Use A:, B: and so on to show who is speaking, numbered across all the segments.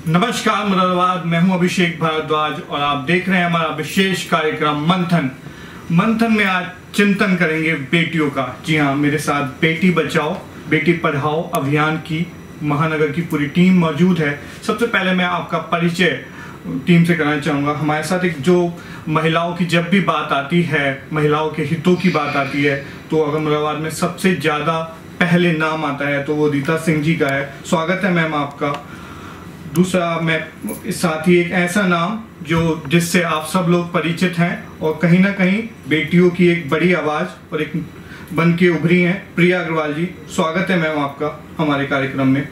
A: नमस्कार मुरादाबाद, मैं हूं अभिषेक भारद्वाज और आप देख रहे हैं हमारा विशेष कार्यक्रम मंथन में आज चिंतन करेंगे बेटियों का। जी हाँ, मेरे साथ बेटी बचाओ बेटी पढ़ाओ अभियान की महानगर की पूरी टीम मौजूद है। सबसे पहले मैं आपका परिचय टीम से कराना चाहूँगा। हमारे साथ एक जो महिलाओं की जब भी बात आती है, महिलाओं के हितों की बात आती है, तो अगर मुरादाबाद में सबसे ज़्यादा पहले नाम आता है तो वो रीता सिंह जी का है। स्वागत है मैम आपका। दूसरा, मैं साथ ही एक ऐसा नाम जिससे आप सब लोग परिचित हैं और कहीं ना कहीं बेटियों की एक बड़ी आवाज़ और एक बन के उभरी हैं, प्रिया अग्रवाल जी। स्वागत है मैम आपका हमारे कार्यक्रम में।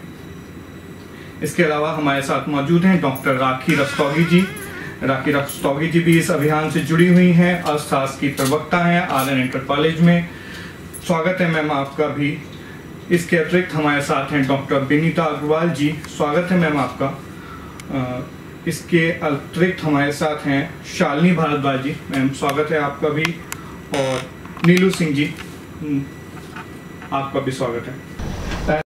A: इसके अलावा हमारे साथ मौजूद हैं डॉक्टर राखी रस्तोगी जी। राखी रस्तोगी जी भी इस अभियान से जुड़ी हुई हैं, अर्थशास्त्र की प्रवक्ता हैं RN इंटर कॉलेज में। स्वागत है मैम आपका भी। इसके अतिरिक्त हमारे साथ हैं डॉक्टर विनीता अग्रवाल जी। स्वागत है मैम आपका। इसके अतिरिक्त हमारे साथ हैं शालिनी भारद्वाज जी। मैम स्वागत है आपका भी। और नीलू सिंह जी, आपका भी स्वागत है।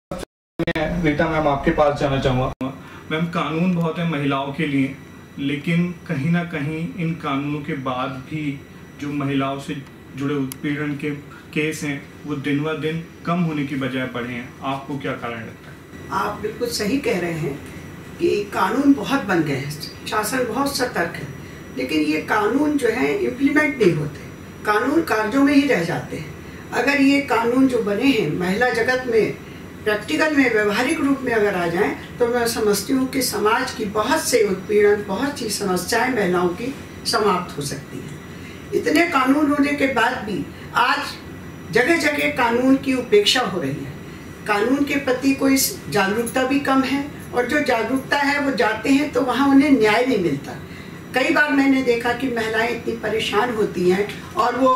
A: मैं रीता मैम आपके पास जाना चाहूँगा। मैम, कानून बहुत है महिलाओं के लिए, लेकिन कहीं ना कहीं इन कानूनों के बाद भी जो महिलाओं से जुड़े उत्पीड़न के केस हैं वो दिन ब दिन कम होने की बजाय बढ़े हैं। आपको क्या कारण लगता है?
B: आप बिल्कुल सही कह रहे हैं कि कानून बहुत बन गए हैं, शासन बहुत सतर्क है, लेकिन ये कानून जो है इम्प्लीमेंट नहीं होते, कानून कार्यों में ही रह जाते हैं। अगर ये कानून जो बने हैं महिला जगत में प्रैक्टिकल में व्यवहारिक रूप में अगर आ जाएं, तो मैं समझती हूँ कि समाज की बहुत से उत्पीड़न, बहुत सी समस्याएं महिलाओं की समाप्त हो सकती हैं। इतने कानून होने के बाद भी आज जगह जगह कानून की उपेक्षा हो रही है। कानून के प्रति कोई जागरूकता भी कम है, और जो जागरूकता है वो जाते हैं तो वहाँ उन्हें न्याय नहीं मिलता। कई बार मैंने देखा कि महिलाएं इतनी परेशान होती हैं और वो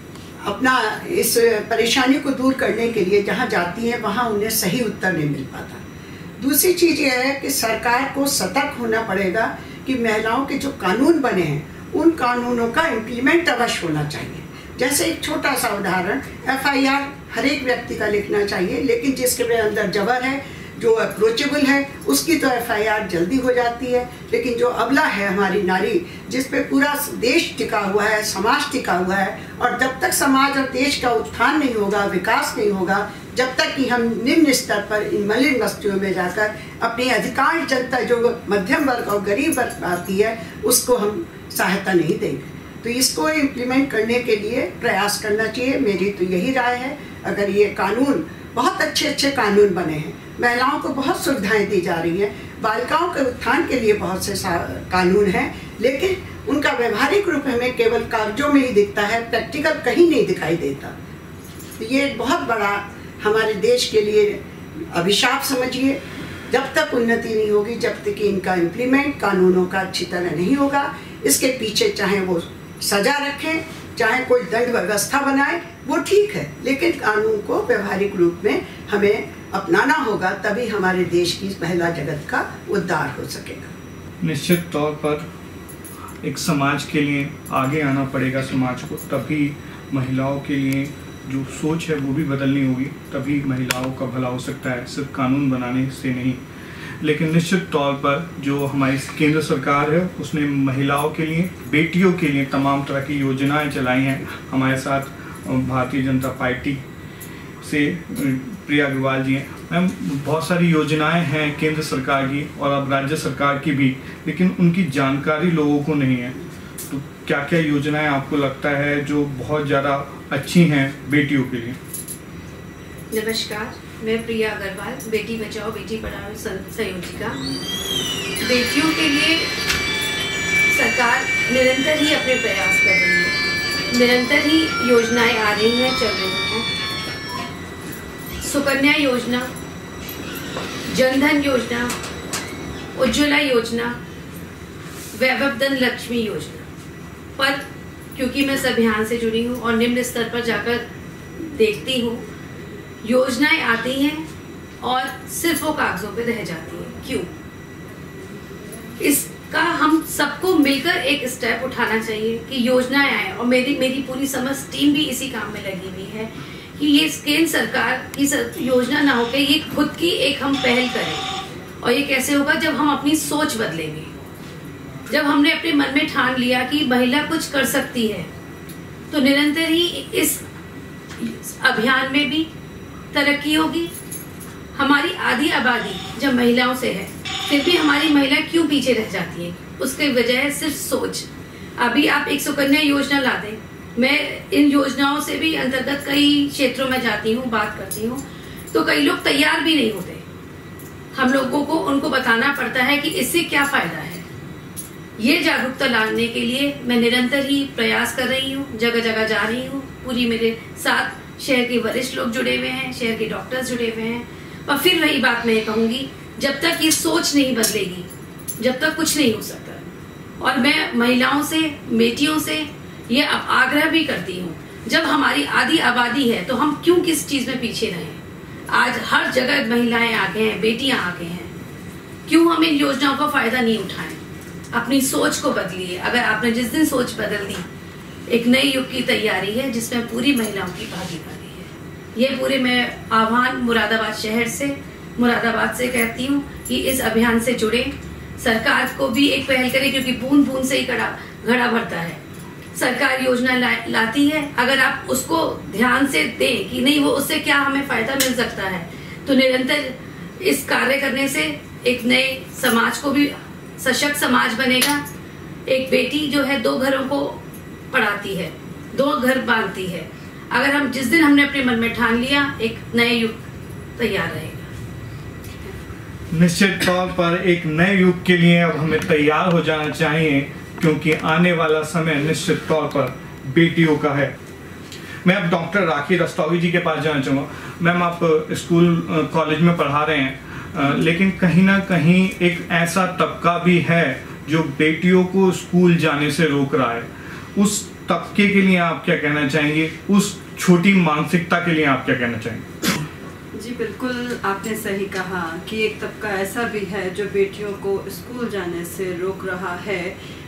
B: अपना इस परेशानी को दूर करने के लिए जहाँ जाती हैं वहाँ उन्हें सही उत्तर नहीं मिल पाता। दूसरी चीज़ ये है कि सरकार को सतर्क होना पड़ेगा कि महिलाओं के जो कानून बने हैं उन कानूनों का इम्प्लीमेंट अवश्य होना चाहिए। जैसे एक छोटा सा उदाहरण, FIR हर एक व्यक्ति का लिखना चाहिए, लेकिन जिसके अंदर जबर है, जो अप्रोचेबल है, उसकी तो FIR जल्दी हो जाती है, लेकिन जो अबला है हमारी नारी, जिस पे पूरा देश टिका हुआ है, समाज टिका हुआ है, और जब तक समाज और देश का उत्थान नहीं होगा, विकास नहीं होगा, जब तक कि हम निम्न स्तर पर इन मलिन बस्तियों में जाकर अपनी अधिकांश जनता जो मध्यम वर्ग और गरीब वर्ग आती है उसको हम सहायता नहीं देंगे। तो इसको इम्प्लीमेंट करने के लिए प्रयास करना चाहिए। मेरी तो यही राय है। अगर ये कानून, बहुत अच्छे अच्छे कानून बने हैं, महिलाओं को बहुत सुविधाएं दी जा रही हैं, बालिकाओं के उत्थान के लिए बहुत से कानून हैं, लेकिन उनका व्यवहारिक रूप हमें केवल कागजों में ही दिखता है, प्रैक्टिकल कहीं नहीं दिखाई देता। तो ये बहुत बड़ा हमारे देश के लिए अभिशाप समझिए। जब तक उन्नति नहीं होगी, जब तक कि इनका इम्प्लीमेंट कानूनों का अच्छी तरह नहीं होगा, इसके पीछे चाहे वो सजा रखें, चाहे कोई दंड व्यवस्था बनाए, वो ठीक है, लेकिन कानून को व्यवहारिक रूप में हमें अपनाना होगा, तभी हमारे देश की महिला जगत का उद्धार हो सकेगा।
A: निश्चित तौर पर एक समाज के लिए आगे आना पड़ेगा समाज को, तभी महिलाओं के लिए जो सोच है वो भी बदलनी होगी, तभी महिलाओं का भला हो सकता है, सिर्फ कानून बनाने से नहीं। लेकिन निश्चित तौर पर जो हमारी केंद्र सरकार है उसने महिलाओं के लिए, बेटियों के लिए तमाम तरह की योजनाएं चलाई हैं। हमारे साथ भारतीय जनता पार्टी से प्रिया अग्रवाल जी हैं। मैम, बहुत सारी योजनाएं हैं केंद्र सरकार की और अब राज्य सरकार की भी, लेकिन उनकी जानकारी लोगों को नहीं है। तो क्या क्या योजनाएं आपको लगता है जो बहुत ज़्यादा अच्छी हैं बेटियों के लिए?
C: नमस्कार, मैं प्रिया अग्रवाल, बेटी बचाओ बेटी पढ़ाओ संयोजिका। बेटियों के लिए सरकार निरंतर ही अपने प्रयास कर रही है, निरंतर ही योजनाएं आ रही हैं, चल रही हैं। सुकन्या योजना, जनधन योजना, उज्ज्वला योजना, वैभवधन लक्ष्मी योजना पर, क्योंकि मैं इस अभियान से जुड़ी हूँ और निम्न स्तर पर जाकर देखती हूँ, योजनाएं आती हैं और सिर्फ वो कागजों पे रह जाती हैं। क्यों? इसका हम सबको मिलकर एक स्टेप उठाना चाहिए कि योजनाएं आए, और मेरी पूरी समस्त टीम भी इसी काम में लगी हुई है कि ये केंद्र सरकार की योजना ना होकर ये खुद की एक हम पहल करें और ये कैसे होगा? जब हम अपनी सोच बदलेंगे, जब हमने अपने मन में ठान लिया कि महिला कुछ कर सकती है, तो निरंतर ही इस अभियान में भी तरक्की होगी। हमारी आधी आबादी जब महिलाओं से है, फिर भी हमारी महिला क्यों पीछे रह जाती है? उसकी वजह है सिर्फ सोच। अभी आप एक सुकन्या योजना ला दें, मैं इन योजनाओं से भी अंतर्गत कई क्षेत्रों में जाती हूँ, बात करती हूँ, तो कई लोग तैयार भी नहीं होते। हम लोगों को उनको बताना पड़ता है कि इससे क्या फायदा है। ये जागरूकता लाने के लिए मैं निरंतर ही प्रयास कर रही हूँ, जगह जगह जा रही हूँ। पूरी मेरे साथ शहर के वरिष्ठ लोग जुड़े हुए हैं, शहर के डॉक्टर्स जुड़े हुए हैं। और फिर वही बात मैं कहूँगी, जब तक ये सोच नहीं बदलेगी, जब तक कुछ नहीं हो सकता। और मैं महिलाओं से, बेटियों से ये आग्रह भी करती हूँ, जब हमारी आधी आबादी है तो हम क्यों किस चीज में पीछे रहें? आज हर जगह महिलाएं आगे हैं, बेटियां आगे हैं, क्यों हम इन योजनाओं का फायदा नहीं उठाएं? अपनी सोच को बदलिए। अगर आपने जिस दिन सोच बदल दी, एक नए युग की तैयारी है जिसमें पूरी महिलाओं की भागीदारी है। ये पूरे मैं आह्वान मुरादाबाद से कहती हूँ कि इस अभियान से जुड़े, सरकार को भी एक पहल करे, क्योंकि बूंद बूंद से ही घड़ा भरता है। सरकार योजना लाती है, अगर आप उसको ध्यान से दें कि नहीं वो उससे क्या हमें फायदा मिल सकता है, तो निरंतर इस कार्य करने से एक नए समाज को भी सशक्त समाज बनेगा। एक बेटी जो है 2 घरों को पढ़ाती है, 2 घर बांधती है। अगर हम जिस दिन हमने अपने मन में ठान लिया, एक नए युग तैयार रहेगा।
A: निश्चित तौर पर एक नए युग के लिए अब हमें तैयार हो जाना चाहिए, क्योंकि आने वाला समय निश्चित तौर पर बेटियों का है। मैं अब डॉक्टर राखी रस्तोगी जी के पास जाना चाहूँगा। मैम, आप स्कूल कॉलेज में पढ़ा रहे हैं, लेकिन कहीं ना कहीं एक ऐसा तबका भी है जो बेटियों को स्कूल जाने से रोक रहा है। उस तबके के लिए आप क्या कहना चाहेंगे? उस छोटी मानसिकता के लिए आप क्या कहना चाहेंगे?
D: जी बिल्कुल, आपने सही कहा कि एक तबका ऐसा भी है जो बेटियों को स्कूल जाने से रोक रहा है।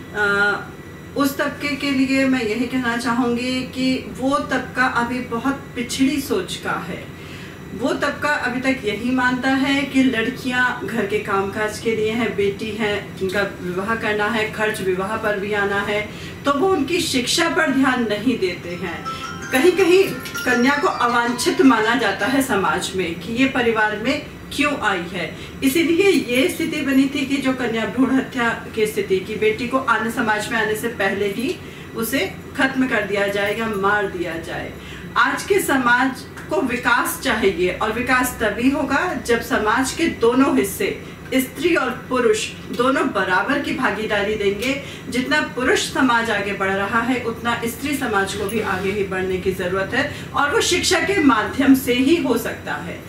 D: उस तबके के लिए मैं यही कहना चाहूँगी कि वो तबका अभी बहुत पिछड़ी सोच का है। वो तबका अभी तक यही मानता है कि लड़कियां घर के कामकाज के लिए हैं, बेटी हैं जिनका विवाह करना है, खर्च विवाह पर भी आना है, तो वो उनकी शिक्षा पर ध्यान नहीं देते हैं। कहीं कहीं कन्या को अवांछित माना जाता है समाज में कि ये परिवार में क्यों आई है। इसीलिए ये स्थिति बनी थी कि जो कन्या भ्रूण हत्या की स्थिति की, बेटी को समाज में आने से पहले ही उसे खत्म कर दिया जाए या मार दिया जाए। आज के समाज को विकास चाहिए, और विकास तभी होगा जब समाज के दोनों हिस्से, स्त्री और पुरुष दोनों बराबर की भागीदारी देंगे। जितना पुरुष समाज आगे बढ़ रहा है, उतना स्त्री समाज को भी आगे ही बढ़ने की जरूरत है, और वो शिक्षा के माध्यम से ही हो सकता है।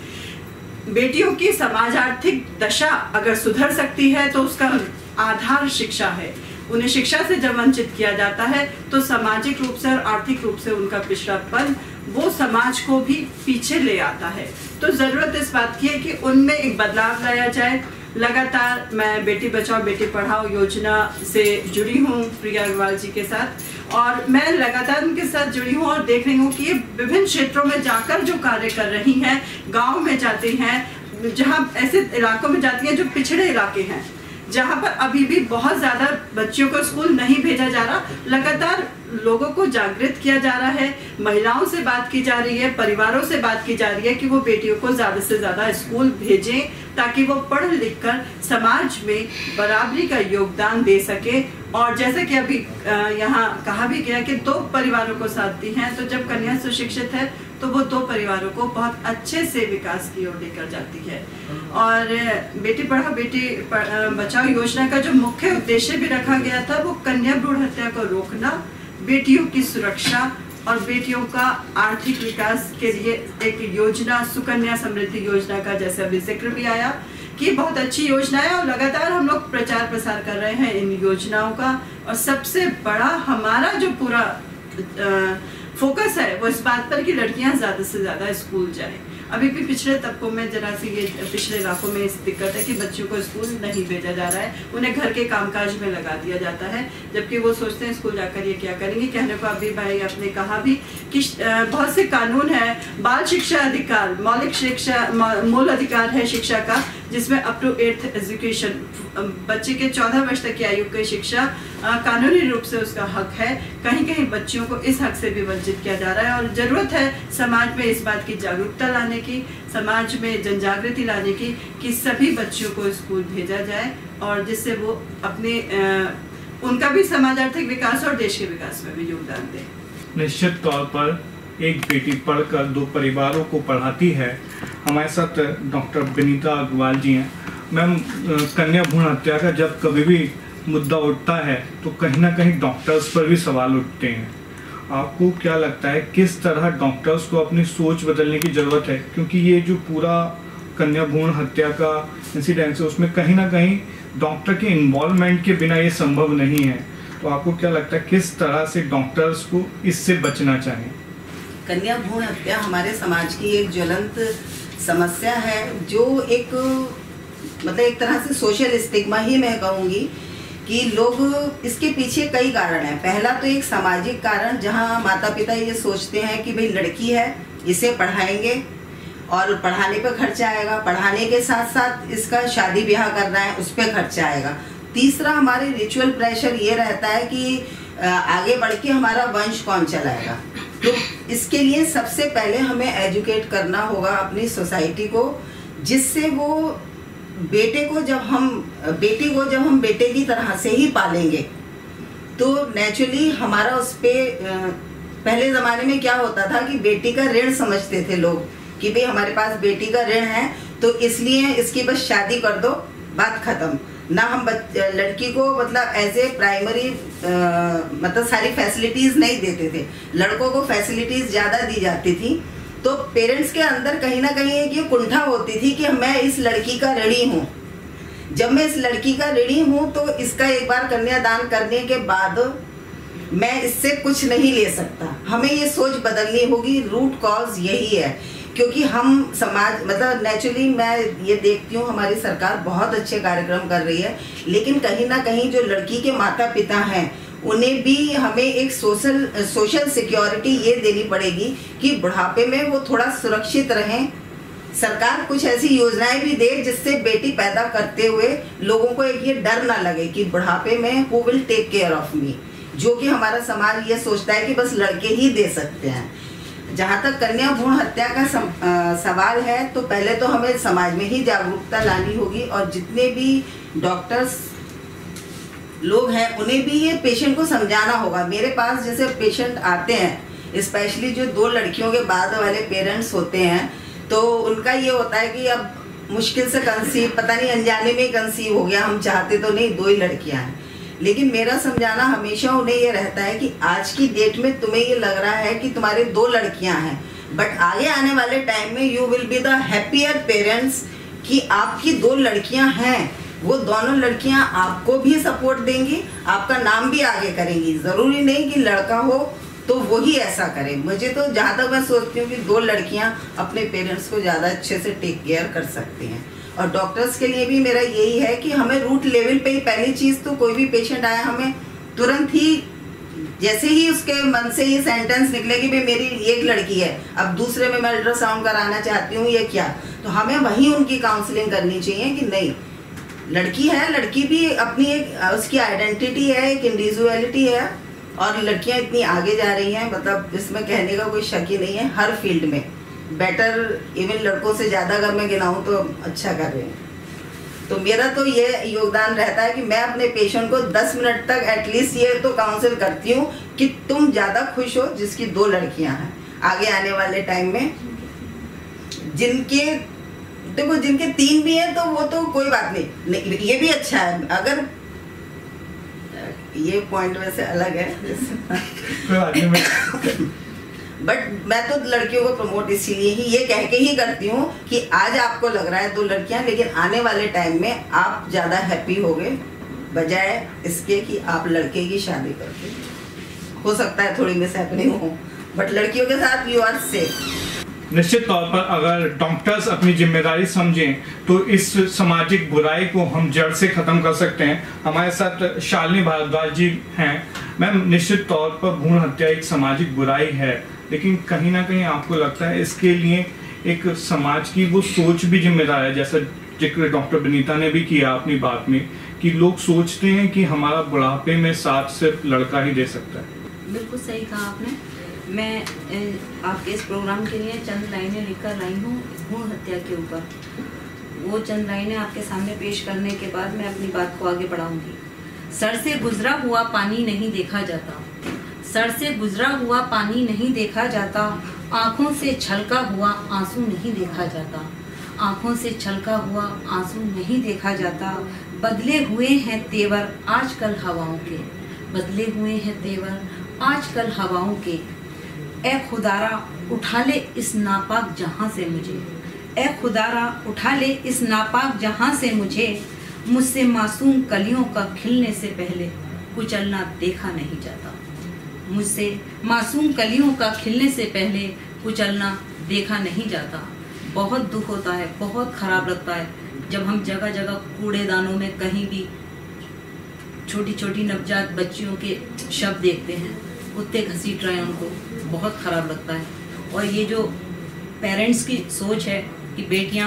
D: बेटियों की समाज आर्थिक दशा अगर सुधर सकती है तो उसका आधार शिक्षा है। उन्हें शिक्षा से जब वंचित किया जाता है तो सामाजिक रूप से और आर्थिक रूप से उनका पिछड़ापन वो समाज को भी पीछे ले आता है। तो जरूरत इस बात की है कि उनमें एक बदलाव लाया जाए। लगातार मैं बेटी बचाओ बेटी पढ़ाओ योजना से जुड़ी हूँ प्रिया अग्रवाल जी के साथ, और मैं लगातार उनके साथ जुड़ी हूँ और देख रही हूँ कि ये विभिन्न क्षेत्रों में जाकर जो कार्य कर रही हैं, गांव में जाती हैं, जहाँ ऐसे इलाकों में जाती हैं जो पिछड़े इलाके हैं, जहाँ पर अभी भी बहुत ज़्यादा बच्चियों को स्कूल नहीं भेजा जा रहा। लगातार लोगों को जागृत किया जा रहा है, महिलाओं से बात की जा रही है, परिवारों से बात की जा रही है कि वो बेटियों को ज़्यादा से ज़्यादा स्कूल भेजें ताकि वो पढ़ लिख कर समाज में बराबरी का योगदान दे सके। और जैसे कि अभी यहाँ कहा भी गया कि 2 परिवारों को साथ दी हैं, तो जब कन्या सुशिक्षित है तो वो 2 परिवारों को बहुत अच्छे से विकास की ओर लेकर जाती है। और बेटी पढ़ाओ बेटी बचाओ योजना का जो मुख्य उद्देश्य भी रखा गया था वो कन्या भ्रूण हत्या को रोकना, बेटियों की सुरक्षा और बेटियों का आर्थिक विकास के लिए एक योजना सुकन्या समृद्धि योजना का, जैसे अभी जिक्र भी आया कि बहुत अच्छी योजना है, और लगातार हम लोग प्रचार प्रसार कर रहे हैं इन योजनाओं का। और सबसे बड़ा हमारा जो पूरा फोकस है वो इस बात पर कि लड़कियां ज़्यादा से ज़्यादा स्कूल जाएं। अभी भी पिछड़े तबकों में जरा सी ये पिछड़े इलाकों में इस दिक्कत है कि बच्चों को स्कूल नहीं भेजा जा रहा है, उन्हें घर के कामकाज में लगा दिया जाता है, जबकि वो सोचते हैं स्कूल जाकर ये क्या करेंगे। कहने को अभी भाई आपने कहा भी कि बहुत से कानून है, बाल शिक्षा अधिकार, मौलिक शिक्षा, मूल अधिकार है शिक्षा का, जिसमें अप टू 8th एजुकेशन, बच्चे के 14 वर्ष तक की आयु की शिक्षा कानूनी रूप से उसका हक है। कहीं कहीं बच्चियों को इस हक से भी वंचित किया जा रहा है और ज़रूरत है समाज में इस बात की जागरूकता लाने की, समाज में जनजागृति लाने की कि सभी बच्चों को स्कूल भेजा जाए और जिससे वो अपने उनका भी समाज आर्थिक विकास और देश के विकास में भी योगदान दे।
A: निश्चित तौर पर एक बेटी पढ़कर 2 परिवारों को पढ़ाती है। हमारे साथ डॉक्टर विनीता अग्रवाल जी हैं। मैम, कन्या भ्रूण हत्या का जब कभी भी मुद्दा उठता है तो कहीं ना कहीं डॉक्टर्स पर भी सवाल उठते हैं। आपको क्या लगता है किस तरह डॉक्टर्स को अपनी सोच बदलने की ज़रूरत है, क्योंकि ये जो पूरा कन्या भ्रूण हत्या का इंसिडेंस है उसमें कहीं ना कहीं डॉक्टर के इन्वॉल्वमेंट के बिना ये संभव नहीं है। तो आपको क्या लगता है किस तरह से डॉक्टर्स को इससे बचना चाहिए?
E: कन्या भ्रूण हत्या हमारे समाज की एक ज्वलंत समस्या है, जो एक मतलब एक तरह से सोशल स्टिग्मा ही मैं कहूँगी कि लोग इसके पीछे कई कारण हैं। पहला तो एक सामाजिक कारण, जहाँ माता पिता ये सोचते हैं कि भाई लड़की है, इसे पढ़ाएंगे और पढ़ाने पे खर्चा आएगा, पढ़ाने के साथ साथ इसका शादी ब्याह करना है उस पर खर्चा आएगा। तीसरा हमारे रिचुअल प्रेशर ये रहता है कि आगे बढ़ के हमारा वंश कौन चलाएगा। तो इसके लिए सबसे पहले हमें एजुकेट करना होगा अपनी सोसाइटी को, जिससे वो बेटी को जब हम बेटे की तरह से ही पालेंगे तो नेचुरली हमारा उस पर पहले ज़माने में क्या होता था कि बेटी का ऋण समझते थे लोग कि भाई हमारे पास बेटी का ऋण है तो इसलिए इसकी बस शादी कर दो, बात ख़त्म। ना हम लड़की को मतलब एज ए प्राइमरी मतलब सारी फैसिलिटीज़ नहीं देते थे, लड़कों को फैसिलिटीज़ ज़्यादा दी जाती थी। तो पेरेंट्स के अंदर कहीं ना कहीं एक ये कुंठा होती थी कि मैं इस लड़की का ऋणी हूँ, जब मैं इस लड़की का ऋणी हूँ तो इसका एक बार कन्यादान करने के बाद मैं इससे कुछ नहीं ले सकता। हमें ये सोच बदलनी होगी। रूट कॉज यही है, क्योंकि हम समाज मतलब नेचुरली मैं ये देखती हूँ हमारी सरकार बहुत अच्छे कार्यक्रम कर रही है, लेकिन कहीं ना कहीं जो लड़की के माता पिता हैं उन्हें भी हमें एक सोशल सिक्योरिटी ये देनी पड़ेगी कि बुढ़ापे में वो थोड़ा सुरक्षित रहें। सरकार कुछ ऐसी योजनाएं भी दे जिससे बेटी पैदा करते हुए लोगों को एक ये डर ना लगे कि बुढ़ापे में who will take care of me, जो कि हमारा समाज ये सोचता है कि बस लड़के ही दे सकते हैं। जहाँ तक कन्या भ्रूण हत्या का सवाल है तो पहले तो हमें समाज में ही जागरूकता लानी होगी और जितने भी डॉक्टर्स लोग हैं उन्हें भी ये पेशेंट को समझाना होगा। मेरे पास जैसे पेशेंट आते हैं, स्पेशली जो 2 लड़कियों के बाद वाले पेरेंट्स होते हैं, तो उनका ये होता है कि अब मुश्किल से कंसीव, पता नहीं अनजाने में कंसीव हो गया, हम चाहते तो नहीं, 2 ही लड़कियां हैं। लेकिन मेरा समझाना हमेशा उन्हें ये रहता है कि आज की डेट में तुम्हें ये लग रहा है कि तुम्हारे 2 लड़कियां हैं, बट आगे आने वाले टाइम में you will be the happier parents कि आपकी 2 लड़कियां हैं। वो दोनों लड़कियां आपको भी सपोर्ट देंगी, आपका नाम भी आगे करेंगी। ज़रूरी नहीं कि लड़का हो तो वही ऐसा करे। मुझे तो जहाँ तक मैं सोचती हूँ कि 2 लड़कियां अपने पेरेंट्स को ज़्यादा अच्छे से टेक केयर कर सकती हैं। और डॉक्टर्स के लिए भी मेरा यही है कि हमें रूट लेवल पे ही पहली चीज़ तो कोई भी पेशेंट आया हमें तुरंत ही जैसे ही उसके मन से ये सेंटेंस निकले कि भाई मेरी एक लड़की है, अब दूसरे में मैं अल्ट्रासाउंड कराना चाहती हूँ या क्या, तो हमें वहीं उनकी काउंसलिंग करनी चाहिए कि नहीं, लड़की है, लड़की भी अपनी एक उसकी आइडेंटिटी है, एक इंडिविजुअलिटी है और लड़कियां इतनी आगे जा रही हैं, मतलब इसमें कहने का कोई शक ही नहीं है। हर फील्ड में बेटर, इवन लड़कों से ज़्यादा अगर मैं गिनाऊँ तो अच्छा कर रहे हैं। तो मेरा तो ये योगदान रहता है कि मैं अपने पेशेंट को 10 मिनट तक एटलीस्ट ये तो काउंसिल करती हूँ कि तुम ज़्यादा खुश हो जिसकी 2 लड़कियाँ हैं। आगे आने वाले टाइम में जिनके देखो जिनके 3 भी हैं तो वो तो कोई बात नहीं, ये भी अच्छा है। अगर ये पॉइंट वैसे अलग है बट मैं तो लड़कियों को प्रमोट इसीलिए ही ये कह के ही करती हूँ कि आज आपको लग रहा है 2 लड़कियां, लेकिन आने वाले टाइम में आप ज़्यादा हैप्पी होगे बजाय इसके कि आप लड़के की शादी करके। हो सकता है थोड़ी मिस हैपनिंग हो बट लड़कियों के साथ यू आर सेफ।
A: निश्चित तौर पर अगर डॉक्टर्स अपनी जिम्मेदारी समझें तो इस सामाजिक बुराई को हम जड़ से खत्म कर सकते हैं। हमारे साथ शालिनी भारद्वाज जी हैं। मैम, निश्चित तौर पर भ्रूण हत्या एक सामाजिक बुराई है, लेकिन कहीं ना कहीं आपको लगता है इसके लिए एक समाज की वो सोच भी जिम्मेदार है, जैसा जिक्र डॉक्टर विनीता ने भी किया अपनी बात में, कि लोग सोचते हैं कि हमारा बुढ़ापे में साथ सिर्फ लड़का ही दे सकता है।
F: बिल्कुल सही कहा आपने। मैं आपके इस प्रोग्राम के लिए चंद लाइनें लिखकर लाई हूँ भ्रूण हत्या के ऊपर। वो चंद लाइनें आपके सामने पेश करने के बाद मैं अपनी बात को आगे बढ़ाऊंगी। सर से गुजरा हुआ पानी नहीं देखा जाता, सर से गुजरा हुआ पानी नहीं देखा जाता, आंखों से छलका हुआ आंसू नहीं देखा जाता, आंखों से छलका हुआ आंसू नहीं देखा जाता। बदले हुए हैं तेवर आजकल हवाओं के, बदले हुए हैं तेवर आजकल हवाओं के। ए खुदारा उठा ले इस नापाक जहां से मुझे, ए खुदारा उठा ले इस नापाक जहां से मुझे, मुझसे मासूम कलियों का खिलने से पहले कुचलना देखा नहीं जाता, मुझसे मासूम कलियों का खिलने से पहले कुचलना देखा नहीं जाता। बहुत दुख होता है, बहुत खराब लगता है जब हम जगह जगह कूड़ेदानों में कहीं भी छोटी छोटी नवजात बच्चियों के शव देखते हैं, कुत्ते घसीट रहे हैं उनको, बहुत खराब लगता है। और ये जो पेरेंट्स की सोच है कि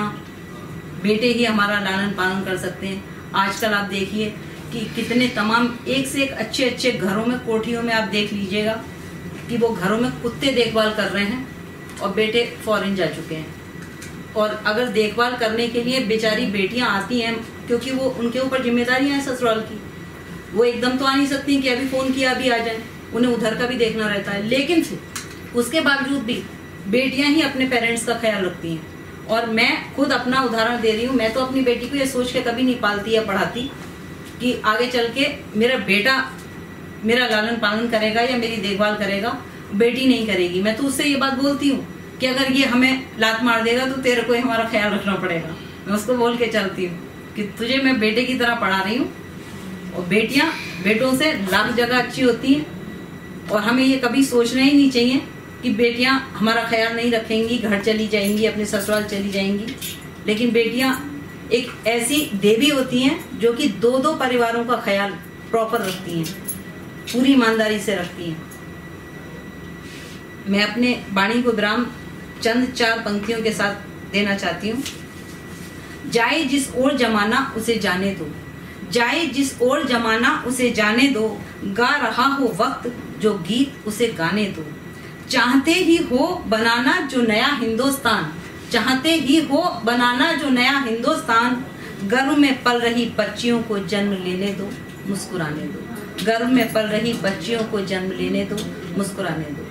F: बेटे ही हमारा लालन पालन कर सकते हैं, आजकल आप देखिए कि कितने तमाम एक से एक अच्छे अच्छे घरों में, कोठियों में आप देख लीजिएगा कि वो घरों में कुत्ते देखभाल कर रहे हैं और बेटे फॉरेन जा चुके हैं। और अगर देखभाल करने के लिए बेचारी बेटियां आती हैं, क्योंकि वो उनके ऊपर जिम्मेदारियां हैं ससुराल की, वो एकदम तो आ नहीं सकती कि अभी फोन किया अभी आ जाए, उन्हें उधर का भी देखना रहता है। लेकिन फिर उसके बावजूद भी बेटियां ही अपने पेरेंट्स का ख्याल रखती हैं। और मैं खुद अपना उदाहरण दे रही हूँ, मैं तो अपनी बेटी को ये सोच के कभी नहीं पालती या पढ़ाती कि आगे चल के मेरा बेटा मेरा लालन पालन करेगा या मेरी देखभाल करेगा, बेटी नहीं करेगी। मैं तो उससे ये बात बोलती हूँ कि अगर ये हमें लात मार देगा तो तेरे को हमारा ख्याल रखना पड़ेगा। मैं उसको बोल के चलती हूँ कि तुझे मैं बेटे की तरह पढ़ा रही हूँ, और बेटियां बेटों से लाख जगह अच्छी होती हैं। और हमें ये कभी सोचना ही नहीं चाहिए कि बेटियां हमारा ख्याल नहीं रखेंगी, घर चली जाएंगी, अपने ससुराल चली जाएंगी। लेकिन बेटियां एक ऐसी देवी होती हैं जो कि दो दो परिवारों का ख्याल प्रॉपर रखती हैं, पूरी ईमानदारी से रखती हैं। मैं अपने वाणी को विराम चंद 4 पंक्तियों के साथ देना चाहती हूँ। जाए जिस ओर जमाना उसे जाने दो, जाए जिस ओर जमाना उसे जाने दो, गा रहा हो वक्त जो गीत उसे गाने दो। चाहते ही हो बनाना जो नया हिंदुस्तान, चाहते ही हो बनाना जो नया हिंदुस्तान, गर्भ में पल रही बच्चियों को जन्म लेने दो, मुस्कुराने दो। गर्भ में पल रही बच्चियों को जन्म लेने दो, मुस्कुराने दो।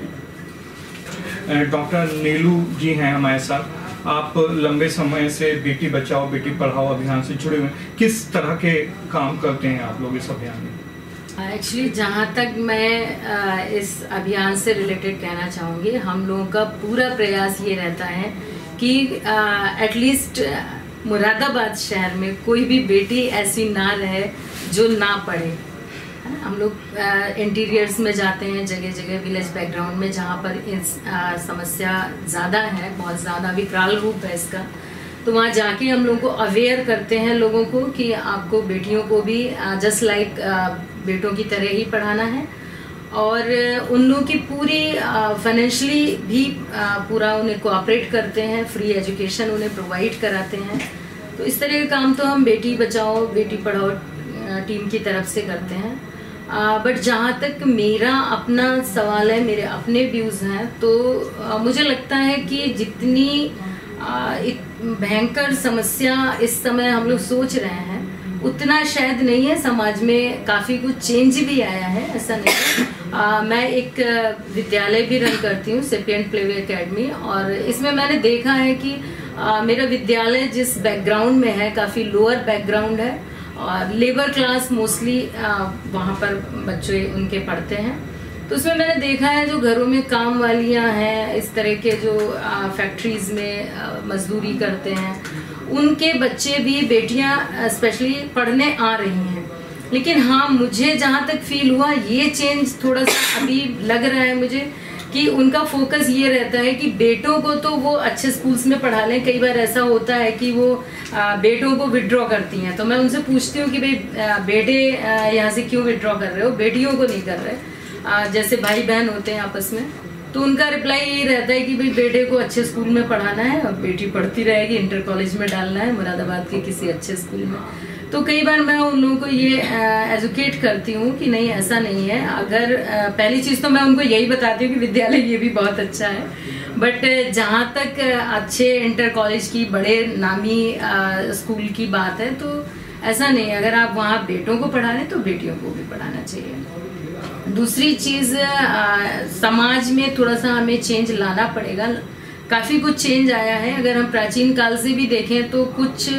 F: धन्यवाद।
A: डॉक्टर नीलू जी हैं हमारे साथ। आप लंबे समय से बेटी बचाओ बेटी पढ़ाओ अभियान से जुड़े हुए हैं, किस तरह के काम करते हैं आप लोग इस अभियान में?
C: एक्चुअली जहाँ तक मैं इस अभियान से रिलेटेड कहना चाहूँगी, हम लोगों का पूरा प्रयास ये रहता है कि एटलीस्ट मुरादाबाद शहर में कोई भी बेटी ऐसी ना रहे जो ना पढ़े। हम लोग इंटीरियर्स में जाते हैं, जगह जगह विलेज बैकग्राउंड में जहाँ पर इस समस्या ज़्यादा है, बहुत ज़्यादा विकराल रूप है इसका, तो वहाँ जाके हम लोगों को अवेयर करते हैं लोगों को कि आपको बेटियों को भी जस्ट लाइक बेटों की तरह ही पढ़ाना है। और उन लोगों की पूरी फाइनेंशियली भी पूरा उन्हें कोऑपरेट करते हैं, फ्री एजुकेशन उन्हें प्रोवाइड कराते हैं। तो इस तरह के काम तो हम बेटी बचाओ बेटी पढ़ाओ टीम की तरफ से करते हैं। बट जहाँ तक मेरा अपना सवाल है, मेरे अपने व्यूज़ हैं, तो मुझे लगता है कि जितनी एक भयंकर समस्या इस समय हम लोग सोच रहे हैं उतना शायद नहीं है। समाज में काफ़ी कुछ चेंज भी आया है, ऐसा नहीं है। मैं एक विद्यालय भी रन करती हूँ, सेपिएंट प्लेवे एकेडमी, और इसमें मैंने देखा है कि मेरा विद्यालय जिस बैकग्राउंड में है काफ़ी लोअर बैकग्राउंड है और लेबर क्लास मोस्टली वहाँ पर बच्चे उनके पढ़ते हैं। तो उसमें मैंने देखा है जो घरों में काम वालियाँ हैं, इस तरह के जो फैक्ट्रीज में मजदूरी करते हैं, उनके बच्चे भी बेटियां स्पेशली पढ़ने आ रही हैं। लेकिन हाँ, मुझे जहाँ तक फील हुआ ये चेंज थोड़ा सा अभी लग रहा है मुझे
G: कि उनका फोकस ये रहता है कि बेटों को तो वो अच्छे स्कूल्स में पढ़ा लें। कई बार ऐसा होता है कि वो बेटों को विड्रॉ करती हैं, तो मैं उनसे पूछती हूँ कि भाई बेटे यहाँ से क्यों विड्रॉ कर रहे हो, बेटियों को नहीं कर रहे, जैसे भाई बहन होते हैं आपस में। तो उनका रिप्लाई यही रहता है कि भाई बेटे को अच्छे स्कूल में पढ़ाना है और बेटी पढ़ती रहेगी, इंटर कॉलेज में डालना है मुरादाबाद के किसी अच्छे स्कूल में। तो कई बार मैं उन लोगों को ये एजुकेट करती हूँ कि नहीं, ऐसा नहीं है। अगर पहली चीज़ तो मैं उनको यही बताती हूँ कि विद्यालय ये भी बहुत अच्छा है, बट जहाँ तक अच्छे इंटर कॉलेज की बड़े नामी स्कूल की बात है तो ऐसा नहीं है। अगर आप वहाँ बेटों को पढ़ा रहे तो बेटियों को भी पढ़ाना चाहिए। दूसरी चीज़, समाज में थोड़ा सा हमें चेंज लाना पड़ेगा। काफ़ी कुछ चेंज आया है। अगर हम प्राचीन काल से भी देखें तो कुछ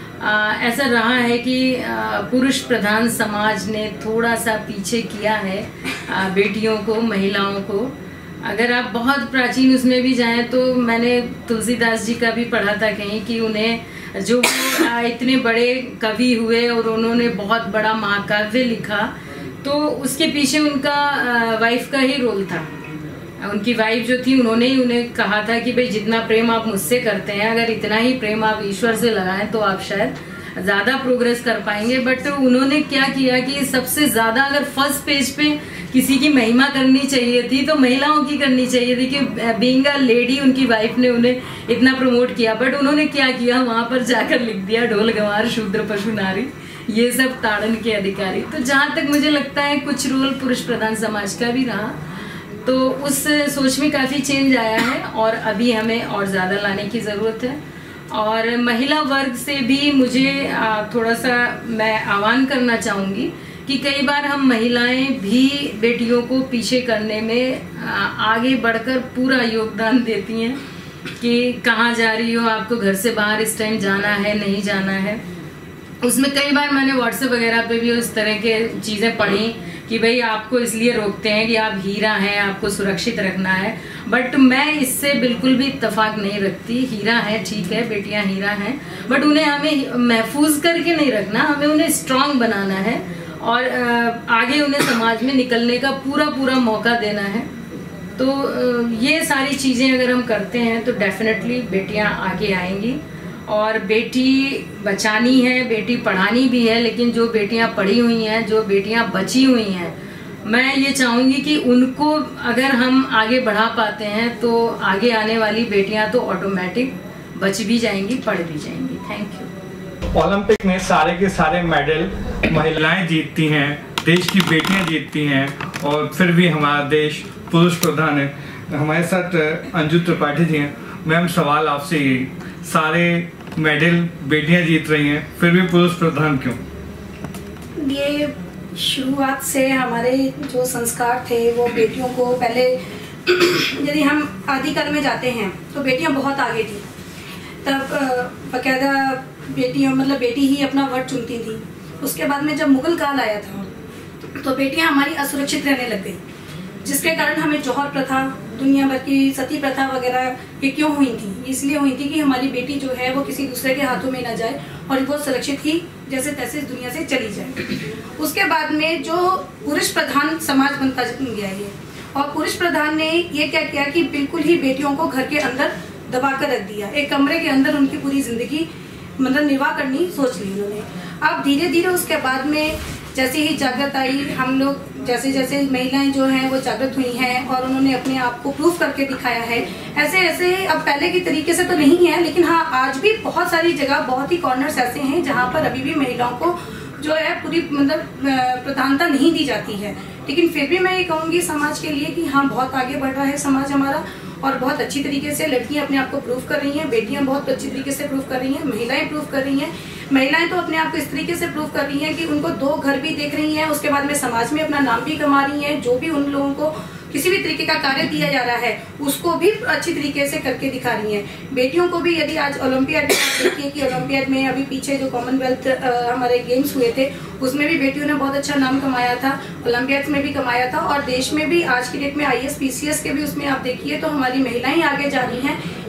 G: ऐसा रहा है कि पुरुष प्रधान समाज ने थोड़ा सा पीछे किया है बेटियों को, महिलाओं को। अगर आप बहुत प्राचीन उसमें भी जाएं तो मैंने तुलसीदास जी का भी पढ़ा था कहीं कि उन्हें जो इतने बड़े कवि हुए और उन्होंने बहुत बड़ा महाकाव्य लिखा, तो उसके पीछे उनका वाइफ का ही रोल था। उनकी वाइफ जो थी उन्होंने ही उन्हें कहा था कि भाई जितना प्रेम आप मुझसे करते हैं, अगर इतना ही प्रेम आप ईश्वर से लगाएं तो आप शायद ज्यादा प्रोग्रेस कर पाएंगे। बट उन्होंने क्या किया कि सबसे ज्यादा अगर फर्स्ट पेज पे किसी की महिमा करनी चाहिए थी तो महिलाओं की करनी चाहिए थी कि बीइंग अ लेडी उनकी वाइफ ने उन्हें इतना प्रमोट किया। बट उन्होंने क्या किया, वहां पर जाकर लिख दिया ढोल गंवार शूद्र पशु नारी ये सब ताड़न के अधिकारी। तो जहां तक मुझे लगता है कुछ रोल पुरुष प्रधान समाज का भी रहा, तो उस सोच में काफ़ी चेंज आया है और अभी हमें और ज़्यादा लाने की ज़रूरत है। और महिला वर्ग से भी मुझे थोड़ा सा मैं आह्वान करना चाहूँगी कि कई बार हम महिलाएं भी बेटियों को पीछे करने में आगे बढ़कर पूरा योगदान देती हैं कि कहाँ जा रही हो, आपको घर से बाहर इस टाइम जाना है, नहीं जाना है। उसमें कई बार मैंने व्हाट्सएप वगैरह पे भी उस तरह के चीज़ें पढ़ी कि भाई आपको इसलिए रोकते हैं कि आप हीरा हैं, आपको सुरक्षित रखना है। बट मैं इससे बिल्कुल भी इत्तेफाक नहीं रखती। हीरा है, ठीक है, बेटियां हीरा हैं, बट उन्हें हमें महफूज करके नहीं रखना, हमें उन्हें स्ट्रांग बनाना है और आगे उन्हें समाज में निकलने का पूरा मौका देना है। तो ये सारी चीज़ें अगर हम करते हैं तो डेफिनेटली बेटियां आगे आएंगी। और बेटी बचानी है, बेटी पढ़ानी भी है, लेकिन जो बेटियां पढ़ी हुई हैं, जो बेटियां बची हुई हैं, मैं ये चाहूंगी कि उनको अगर हम आगे बढ़ा पाते हैं तो आगे आने वाली बेटियां तो ऑटोमेटिक बच भी जाएंगी, पढ़ भी जाएंगी। Thank you.
A: ओलंपिक में सारे के सारे मेडल महिलाएं जीतती हैं, देश की बेटियां जीतती हैं, और फिर भी हमारा देश पुरुष प्रधान है। हमारे साथ अंजू त्रिपाठी जी हैं। मैम, सवाल आपसे यही, सारे मेडल बेटियां जीत रही हैं, फिर भी पुरुष प्रधान क्यों?
H: ये शुरुआत से हमारे जो संस्कार थे वो बेटियों को पहले यदि हम आदिकाल में जाते हैं तो बेटियां बहुत आगे थी। तब बकायदा बेटियां मतलब बेटी ही अपना वट चुनती थी। उसके बाद में जब मुगल काल आया था तो बेटियां हमारी असुरक्षित रहने लग गई, जिसके कारण हमें जौहर प्रथा, दुनिया भर की सती प्रथा वगैरह ये क्यों हुई थी? इसलिए हुई थी कि हमारी बेटी जो है वो किसी दूसरे के हाथों में ना जाए और वो सुरक्षित ही जैसे तैसे इस दुनिया से चली जाए। उसके बाद में जो पुरुष प्रधान समाज बनता गया ये, और पुरुष प्रधान ने ये क्या किया कि बिल्कुल ही बेटियों को घर के अंदर दबा कर रख दिया। एक कमरे के अंदर उनकी पूरी जिंदगी मतलब निर्वाह करनी सोच ली उन्होंने। अब धीरे धीरे उसके बाद में जैसे ही जागृत आई, हम लोग जैसे जैसे महिलाएं जो हैं वो जागृत हुई हैं और उन्होंने अपने आप को प्रूफ करके दिखाया है। ऐसे ऐसे अब पहले की तरीके से तो नहीं है, लेकिन हाँ आज भी बहुत सारी जगह, बहुत ही कॉर्नर्स ऐसे हैं जहाँ पर अभी भी महिलाओं को जो है पूरी मतलब प्रधानता नहीं दी जाती है। लेकिन फिर भी मैं ये कहूँगी समाज के लिए कि हाँ बहुत आगे बढ़ रहा है समाज हमारा, और बहुत अच्छी तरीके से लड़कियां अपने आप को प्रूव कर रही हैं, बेटियां बहुत अच्छी तरीके से प्रूव कर रही हैं, महिलाएं प्रूव कर रही हैं। महिलाएं तो अपने आप को इस तरीके से प्रूव कर रही हैं कि उनको 2 घर भी देख रही हैं, उसके बाद में समाज में अपना नाम भी कमा रही हैं। जो भी उन लोगों को किसी भी तरीके का कार्य दिया जा रहा है उसको भी अच्छी तरीके से करके दिखा रही हैं। बेटियों को भी यदि आज ओलंपियाड में आप देखिए कि ओलंपियाड में अभी पीछे जो कॉमनवेल्थ हमारे गेम्स हुए थे उसमें भी बेटियों ने बहुत अच्छा नाम कमाया था, ओलंपियाड में भी कमाया था, और देश में भी आज की डेट में IAS PCS के भी उसमें आप देखिए तो हमारी महिलाएं आगे जा रही हैं।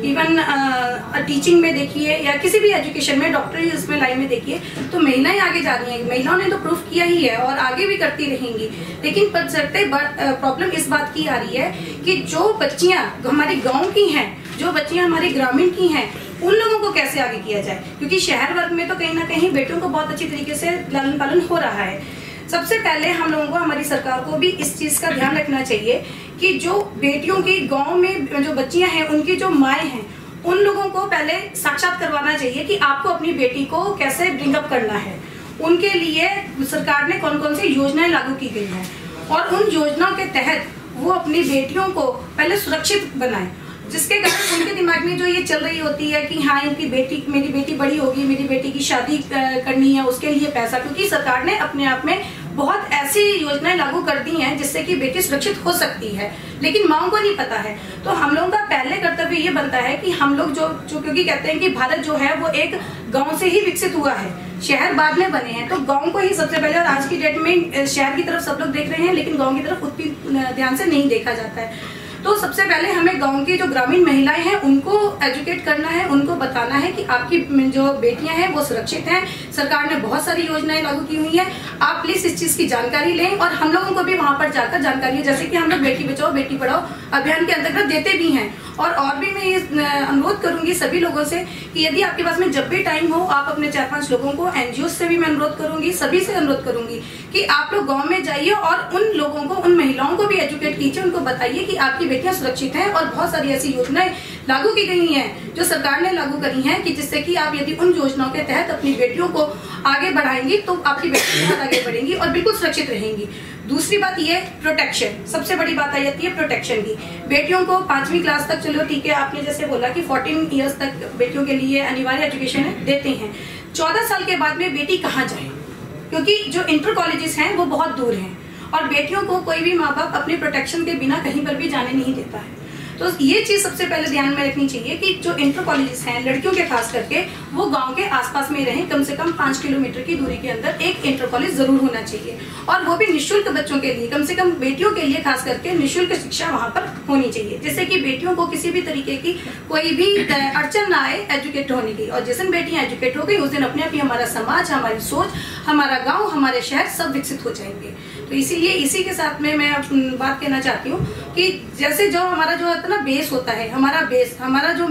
H: इवन टीचिंग में देखिए या किसी भी एजुकेशन में, डॉक्टरी इसमें लाइन में देखिए, तो महिलाएं आगे जा रही हैं। महिलाओं ने तो प्रूफ किया ही है और आगे भी करती रहेंगी। लेकिन प्रॉब्लम इस बात की आ रही है कि जो बच्चियां हमारे गाँव की हैं, जो बच्चियां हमारे ग्रामीण की हैं, उन लोगों को कैसे आगे किया जाए, क्योंकि शहर वर्ग में तो कहीं ना कहीं बेटियों को बहुत अच्छी तरीके से लालन पालन हो रहा है। सबसे पहले हम लोगों को, हमारी सरकार को भी इस चीज का ध्यान रखना चाहिए कि जो बेटियों की गांव में जो बच्चियां हैं, उनकी जो माएँ हैं, उन लोगों को पहले साक्षात करवाना चाहिए कि आपको अपनी बेटी को कैसे ब्रिंग अप करना है। उनके लिए सरकार ने कौन कौन सी योजनाएं लागू की गई हैं और उन योजनाओं के तहत वो अपनी बेटियों को पहले सुरक्षित बनाए, जिसके कारण उनके दिमाग में जो ये चल रही होती है कि हाँ इनकी बेटी, मेरी बेटी बड़ी होगी, मेरी बेटी की शादी करनी है, उसके लिए पैसा, क्योंकि सरकार ने अपने आप में बहुत ऐसी योजनाएं लागू कर दी हैं जिससे कि बेटी सुरक्षित हो सकती है, लेकिन माँओं को नहीं पता है। तो हम लोगों का पहले कर्तव्य ये बनता है कि हम लोग जो क्योंकि कहते हैं कि भारत जो है वो एक गांव से ही विकसित हुआ है, शहर बाद में बने हैं, तो गांव को ही सबसे पहले, और आज की डेट में शहर की तरफ सब लोग देख रहे हैं लेकिन गाँव की तरफ उतनी ध्यान से नहीं देखा जाता है। तो सबसे पहले हमें गांव की जो ग्रामीण महिलाएं हैं उनको एजुकेट करना है, उनको बताना है कि आपकी जो बेटियां हैं वो सुरक्षित हैं। सरकार ने बहुत सारी योजनाएं लागू की हुई हैं, आप प्लीज इस चीज की जानकारी लें और हम लोगों को भी वहां पर जाकर जानकारी, जैसे कि हम लोग बेटी बचाओ बेटी पढ़ाओ अभियान के अंतर्गत देते भी हैं। और भी मैं ये अनुरोध करूंगी सभी लोगों से कि यदि आपके पास में जब भी टाइम हो, आप अपने 4-5 लोगों को, एनजीओ से भी मैं अनुरोध करूंगी, सभी से अनुरोध करूंगी कि आप लोग गांव में जाइए और उन लोगों को, उन महिलाओं को भी एजुकेट कीजिए, उनको बताइए कि आपकी बेटियां सुरक्षित हैं और बहुत सारी ऐसी योजनाएं लागू की गई हैं जो सरकार ने लागू करी हैं कि जिससे कि आप यदि उन योजनाओं के तहत अपनी बेटियों को आगे बढ़ाएंगी तो आपकी बेटियां बहुत आगे बढ़ेंगी और बिल्कुल सुरक्षित रहेंगी। दूसरी बात ये प्रोटेक्शन, सबसे बड़ी बात आ जाती है प्रोटेक्शन की। बेटियों को 5वीं क्लास तक, चलो ठीक है, आपने जैसे बोला कि 14 ईयर्स तक बेटियों के लिए अनिवार्य एजुकेशन देते हैं। 14 साल के बाद में बेटी कहाँ जाए, क्योंकि जो इंटर कॉलेजेस हैं वो बहुत दूर हैं और बेटियों को कोई भी माँ बाप अपने प्रोटेक्शन के बिना कहीं पर भी जाने नहीं देता है। तो ये चीज सबसे पहले ध्यान में रखनी चाहिए कि जो इंटर कॉलेजेस हैं लड़कियों के खास करके, वो गांव के आसपास में रहें। कम से कम 5 किलोमीटर की दूरी के अंदर एक इंटर कॉलेज जरूर होना चाहिए और वो भी निःशुल्क बच्चों के लिए, कम से कम बेटियों के लिए खास करके निःशुल्क शिक्षा वहां पर होनी चाहिए, जिससे कि बेटियों को किसी भी तरीके की कोई भी अड़चन ना आए एजुकेट होने की। और जिस दिन बेटियां एजुकेट हो गई उस दिन अपने आप ही हमारा समाज, हमारी सोच, हमारा गाँव, हमारे शहर सब विकसित हो जाएंगे। तो इसीलिए इसी के साथ में मैं बात कहना चाहती हूँ कि जैसे जो हमारा जो इतना बेस होता है, हमारा बेस, हमारा जो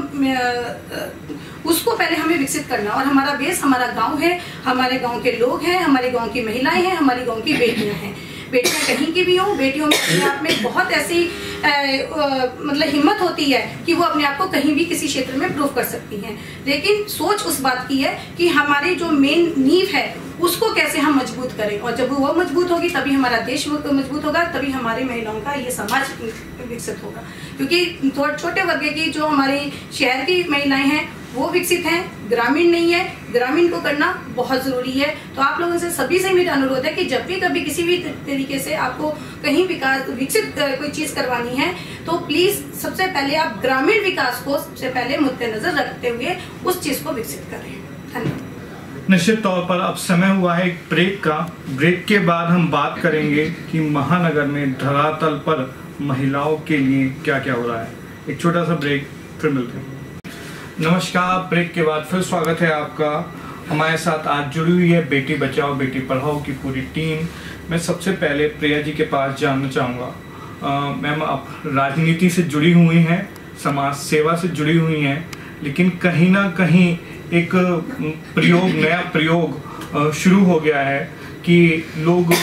H: उसको पहले हमें विकसित करना, और हमारा बेस हमारा गांव है, हमारे गांव के लोग हैं, हमारे गांव की महिलाएं हैं, हमारे गांव की बेटियां हैं। बेटियां कहीं की भी हो, बेटियों में अपने आप में बहुत ऐसी मतलब हिम्मत होती है कि वो अपने आप को कहीं भी किसी क्षेत्र में प्रूव कर सकती हैं। लेकिन सोच उस बात की है कि हमारी जो मेन नींव है उसको कैसे हम मजबूत करें, और जब वो मजबूत होगी तभी हमारा देश मजबूत होगा, तभी हमारी महिलाओं का ये समाज विकसित होगा। क्योंकि छोटे वर्ग की जो हमारी शहर की महिलाएं हैं वो विकसित हैं, ग्रामीण नहीं है, ग्रामीण को करना बहुत जरूरी है। तो आप लोगों से सभी से मेरा अनुरोध है कि जब भी कभी किसी भी तरीके से आपको कहीं विकसित कोई चीज करवानी है तो प्लीज सबसे पहले आप ग्रामीण विकास को सबसे पहले मद्देनजर रखते हुए उस चीज को विकसित करें। धन्यवाद।
A: निश्चित तौर पर अब समय हुआ है एक ब्रेक का। ब्रेक के बाद हम बात करेंगे कि महानगर में धरातल पर महिलाओं के लिए क्या क्या हो रहा है। एक छोटा सा ब्रेक, फिर मिलते हैं। नमस्कार, ब्रेक के बाद फिर स्वागत है आपका। हमारे साथ आज जुड़ी हुई है बेटी बचाओ बेटी पढ़ाओ की पूरी टीम। मैं सबसे पहले प्रिया जी के पास जानना चाहूँगा, मैम आप राजनीति से जुड़ी हुई हैं, समाज सेवा से जुड़ी हुई हैं, लेकिन कहीं ना कहीं एक नया प्रयोग शुरू हो गया है कि लोग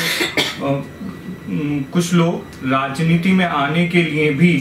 A: कुछ लोग राजनीति में आने के लिए भी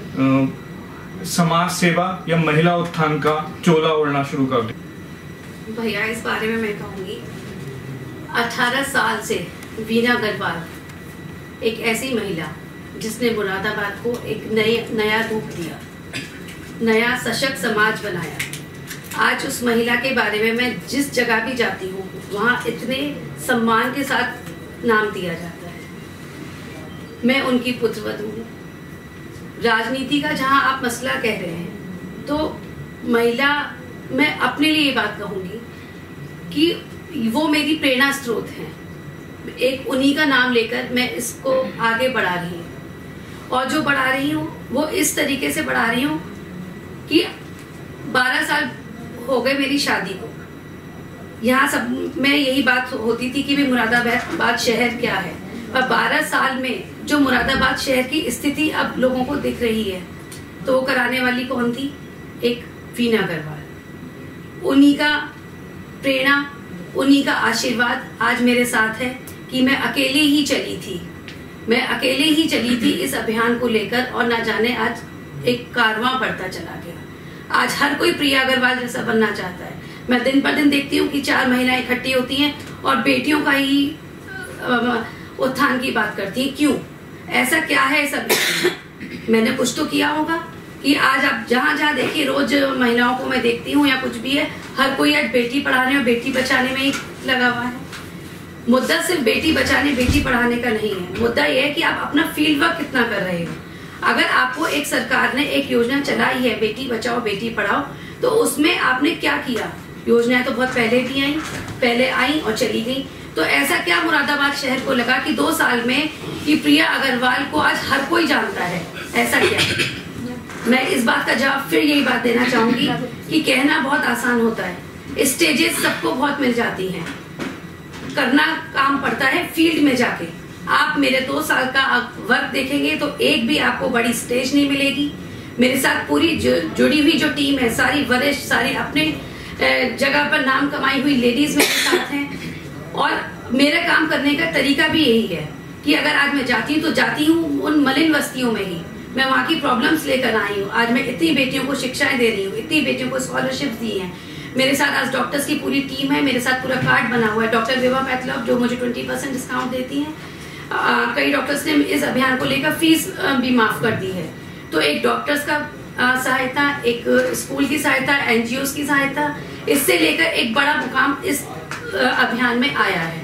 A: समाज सेवा या महिला उत्थान का चोला ओढ़ना शुरू कर दे।
C: भैया इस बारे में मैं कहूँगी, 18 साल से वीना अग्रवाल एक ऐसी महिला जिसने मुरादाबाद को एक नया रूप दिया, नया सशक्त समाज बनाया। आज उस महिला के बारे में मैं जिस जगह भी जाती हूँ वहाँ इतने सम्मान के साथ नाम दिया जाता है। मैं उनकी पुत्रवधू हूँ। राजनीति का जहाँ आप मसला कह रहे हैं तो महिला, मैं अपने लिए ये बात कहूँगी कि वो मेरी प्रेरणा स्रोत हैं। एक उन्हीं का नाम लेकर मैं इसको आगे बढ़ा रही हूँ, और जो बढ़ा रही हूँ वो इस तरीके से बढ़ा रही हूँ कि 12 साल हो गए मेरी शादी को। यहाँ सब में यही बात होती थी कि भी मुरादाबाद शहर क्या है, पर 12 साल में जो मुरादाबाद शहर की स्थिति अब लोगों को दिख रही है, तो वो कराने वाली कौन थी? एक वीना अग्रवाल। उन्हीं का प्रेरणा, उन्हीं का आशीर्वाद आज मेरे साथ है कि मैं अकेले ही चली थी इस अभियान को लेकर, और ना जाने आज एक कारवां बढ़ता चला गया। आज हर कोई प्रिया अग्रवाल जैसा बनना चाहता है। मैं दिन पर दिन देखती हूँ कि 4 महिलाएं इकट्ठी होती हैं और बेटियों का ही उत्थान की बात करती हैं। क्यों? ऐसा क्या है इस अभियान? मैंने कुछ तो किया होगा कि आज आप जहाँ देखिए, रोज महिलाओं को मैं देखती हूँ या कुछ भी है, हर कोई आज बेटी पढ़ाने और बेटी बचाने में ही लगा हुआ है। मुद्दा सिर्फ बेटी बचाने बेटी पढ़ाने का नहीं है, मुद्दा यह है कि आप अपना फील्ड वर्क कितना कर रहे हो। अगर आपको एक सरकार ने एक योजना चलाई है, बेटी बचाओ बेटी पढ़ाओ, तो उसमें आपने क्या किया? योजनाएं तो बहुत पहले आई और चली गई। तो ऐसा क्या मुरादाबाद शहर को लगा कि 2 साल में कि प्रिया अग्रवाल को आज हर कोई जानता है? ऐसा क्या? मैं इस बात का जवाब फिर यही बात देना चाहूंगी कि कहना बहुत आसान होता है, स्टेजेस सबको बहुत मिल जाती हैं, करना काम पड़ता है फील्ड में जाके। आप मेरे 2 साल का वर्क देखेंगे तो एक भी आपको बड़ी स्टेज नहीं मिलेगी। मेरे साथ पूरी जुड़ी हुई जो टीम है, सारी वरिष्ठ, सारी अपने जगह पर नाम कमाई हुई लेडीज मेरे साथ हैं। और मेरा काम करने का तरीका भी यही है कि अगर आज मैं जाती हूँ तो जाती हूँ उन मलिन बस्तियों में ही, मैं वहाँ की प्रॉब्लम्स लेकर आई हूँ। आज मैं इतनी बेटियों को शिक्षाएं दे रही हूँ, इतनी बेटियों को स्कॉलरशिप दी हैं। मेरे साथ आज डॉक्टर्स की पूरी टीम है, मेरे साथ पूरा कार्ड बना हुआ है। डॉक्टर विभा पैथलॉब जो मुझे 20% डिस्काउंट देती हैं। कई डॉक्टर्स ने इस अभियान को लेकर फीस भी माफ कर दी है। तो एक डॉक्टर्स का सहायता, एक स्कूल की सहायता, NGOs की सहायता, इससे लेकर एक बड़ा मुकाम इस अभियान में आया है।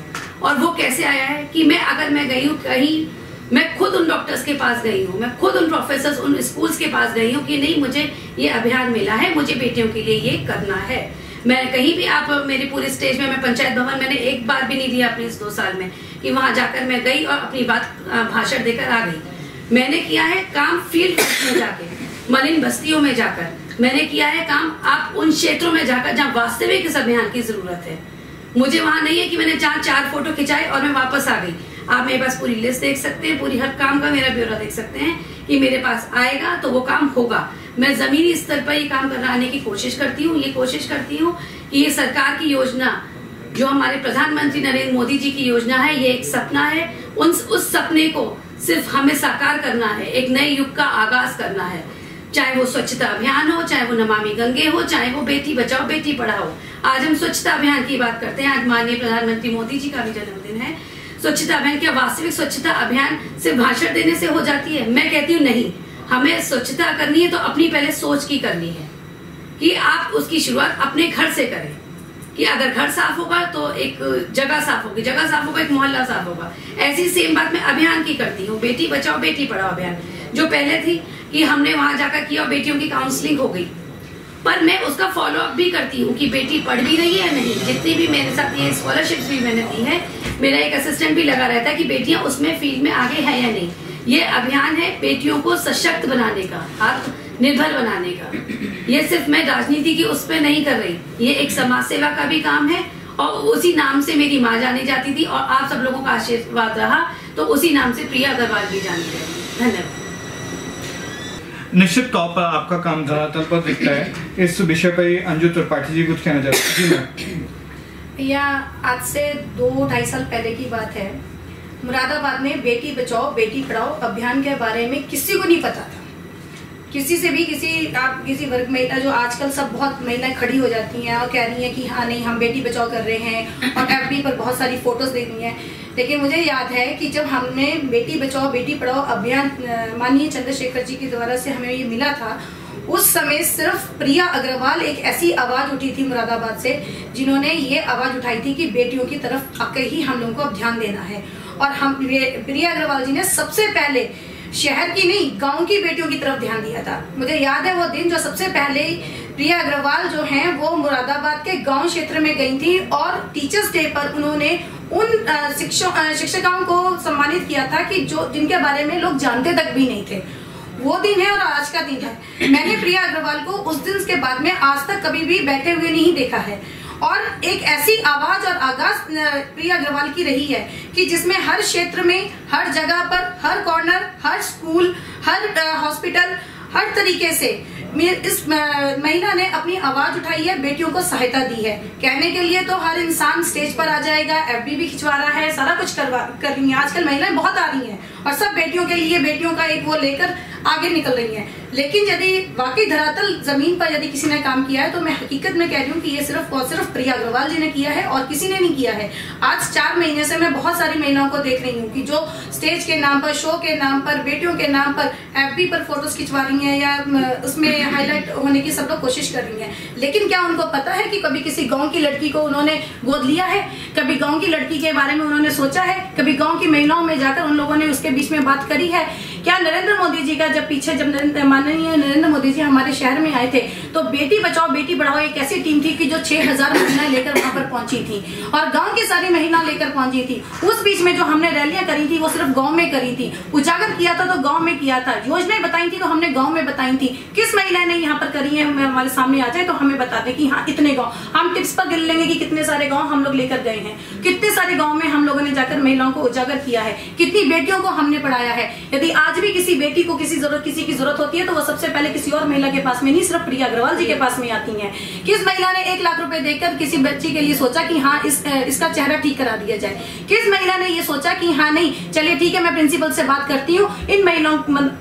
C: और वो कैसे आया है कि अगर मैं गई हूँ कहीं, मैं खुद उन डॉक्टर्स के पास गई हूँ, मैं खुद उन प्रोफेसर्स, उन स्कूल्स के पास गई हूँ कि नहीं, मुझे ये अभियान मिला है, मुझे बेटियों के लिए ये करना है। मैं कहीं भी, आप मेरे पूरे स्टेज में, मैं पंचायत भवन मैंने एक बार भी नहीं दिया अपने इस 2 साल में कि वहां जाकर मैं गई और अपनी बात भाषण देकर आ गई। मैंने किया है काम फील्ड में जाके, मलिन बस्तियों में जाकर। मैंने किया है काम आप उन क्षेत्रों में जाकर जहाँ वास्तविक इस अभियान की जरूरत है। मुझे वहां नहीं है कि मैंने 4 फोटो खिंचाए और मैं वापस आ गई। आप मेरे पास पूरी लिस्ट देख सकते हैं, पूरी हर काम का मेरा ब्यौरा देख सकते हैं कि मेरे पास आएगा तो वो काम होगा। मैं जमीनी स्तर पर ये काम कराने की कोशिश करती हूँ। ये कोशिश करती हूँ कि ये सरकार की योजना, जो हमारे प्रधानमंत्री नरेंद्र मोदी जी की योजना है, ये एक सपना है। उस सपने को सिर्फ हमें साकार करना है, एक नए युग का आगाज करना है। चाहे वो स्वच्छता अभियान हो, चाहे वो नमामि गंगे हो, चाहे वो बेटी बचाओ बेटी पढ़ाओ। आज हम स्वच्छता अभियान की बात करते हैं, आज माननीय प्रधानमंत्री मोदी जी का भी जन्मदिन है। स्वच्छता अभियान, क्या वास्तविक स्वच्छता अभियान सिर्फ भाषण देने से हो जाती है? मैं कहती हूँ नहीं, हमें स्वच्छता करनी है तो अपनी पहले सोच की करनी है कि आप उसकी शुरुआत अपने घर से करें। कि अगर घर साफ होगा तो एक जगह साफ होगी, जगह साफ होगा एक मोहल्ला साफ होगा। ऐसी सेम बात मैं अभियान की करती हूँ, बेटी बचाओ बेटी पढ़ाओ अभियान, जो पहले थी कि हमने वहां जाकर किया और बेटियों की काउंसलिंग हो गई, पर मैं उसका फॉलो अप भी करती हूँ कि बेटी पढ़ भी रही है नहीं। जितनी भी मेरे साथ ये स्कॉलरशिप भी मैंने दी है, मेरा एक असिस्टेंट भी लगा रहता है कि बेटियां उसमें फील्ड में आगे है या नहीं। ये अभियान है बेटियों को सशक्त बनाने का, आत्मनिर्भर बनाने का। ये सिर्फ मैं राजनीति की उस पर नहीं कर रही, ये एक समाज सेवा का भी काम है। और उसी नाम से मेरी माँ जानी जाती थी और आप सब लोगों का आशीर्वाद रहा तो उसी नाम से प्रिया अग्रवाल भी जानी जाती। धन्यवाद।
A: निश्चित तौर पर आपका काम धरातल पर दिखता है। इस विषय पर अंजू त्रिपाठी जी कुछ कहना चाहते हैं?
H: भैया, आज से 2-2.5 साल पहले की बात है, मुरादाबाद में बेटी बचाओ बेटी पढ़ाओ अभियान के बारे में किसी को नहीं पता था। किसी से भी किसी वर्ग महिला, जो आजकल सब बहुत महिलाएं खड़ी हो जाती हैं और कह रही हैं कि हाँ नहीं हम बेटी बचाओ कर रहे हैं और FB पर बहुत सारी फोटोज दे रही हैं। लेकिन मुझे याद है कि जब हमने बेटी बचाओ बेटी पढ़ाओ अभियान माननीय चंद्रशेखर जी के द्वारा से हमें ये मिला था, उस समय सिर्फ प्रिया अग्रवाल एक ऐसी आवाज उठी थी मुरादाबाद से, जिन्होंने ये आवाज उठाई थी कि बेटियों की तरफ आके ही हम लोगों को ध्यान देना है। और हम प्रिया अग्रवाल जी ने सबसे पहले शहर की नहीं गांव की बेटियों की तरफ ध्यान दिया था। मुझे याद है वो दिन जो सबसे पहले प्रिया अग्रवाल जो हैं वो मुरादाबाद के गांव क्षेत्र में गई थी और टीचर्स डे पर उन्होंने उन शिक्षकों को सम्मानित किया था कि जो जिनके बारे में लोग जानते तक भी नहीं थे। वो दिन है और आज का दिन है। मैंने प्रिया अग्रवाल को उस दिन के बाद में आज तक कभी भी बैठे हुए नहीं देखा है। और एक ऐसी आवाज और आगाज प्रिया अग्रवाल की रही है कि जिसमें हर क्षेत्र में, हर जगह पर, हर कॉर्नर, हर स्कूल, हर हॉस्पिटल, हर तरीके से इस महिला ने अपनी आवाज उठाई है, बेटियों को सहायता दी है। कहने के लिए तो हर इंसान स्टेज पर आ जाएगा, एफबी भी खिंचवा रहा है, सारा कुछ कर रही है। आजकल महिलाएं बहुत आ रही हैं और सब बेटियों के लिए, बेटियों का एक वो लेकर आगे निकल रही हैं। लेकिन यदि वाकई धरातल जमीन पर यदि किसी ने काम किया है तो मैं हकीकत में कह रही हूँ कि ये सिर्फ और सिर्फ प्रिया अग्रवाल जी ने किया है और किसी ने नहीं किया है। आज 4 महीने से मैं बहुत सारी महिलाओं को देख रही हूँ कि जो स्टेज के नाम पर, शो के नाम पर, बेटियों के नाम पर एफबी पर फोटोज खिंचवा रही हैं या उसमें हाईलाइट होने की सब लोग कोशिश कर रही हैं। लेकिन क्या उनको पता है कि कभी किसी गाँव की लड़की को उन्होंने गोद लिया है? कभी गाँव की लड़की के बारे में उन्होंने सोचा है? कभी गाँव की महिलाओं में जाकर उन लोगों ने उसके बीच में बात करी है? क्या नरेंद्र मोदी जी का जब माननीय नरेंद्र मोदी जी हमारे शहर में आए थे तो बेटी बचाओ बेटी पढ़ाओ एक ऐसी टीम थी कि जो 6000 महिलाएं लेकर वहां पर पहुंची थी और गांव की सारी महिला लेकर पहुंची थी। उस बीच में जो हमने रैलियां करी थी वो सिर्फ गांव में करी थी, उजागर किया था तो गांव में किया था, योजनाएं बताई थी तो हमने गांव में बताई थी। किस महिला ने यहाँ पर करी है हमारे सामने आ जाए तो हमें बता दे कि हाँ इतने गाँव। हम टिप्स पर गिन लेंगे कि कितने सारे गाँव हम लोग लेकर गए हैं, कितने सारे गाँव में हम लोगों ने जाकर महिलाओं को उजागर किया है, कितनी बेटियों को हमने पढ़ाया है। यदि आज भी किसी बेटी को किसी की जरूरत होती है तो वो सबसे पहले किसी और महिला के पास में नहीं, सिर्फ प्रिया अग्रवाल जी के पास में आती हैं। किस महिला ने 1 लाख रुपए देकर किसी बच्ची के लिए सोचा कि हाँ इसका चेहरा ठीक करा दिया जाए? किस महिला ने ये सोचा कि हाँ नहीं चलिए ठीक है मैं प्रिंसिपल से बात करती हूँ, इन महिलाओं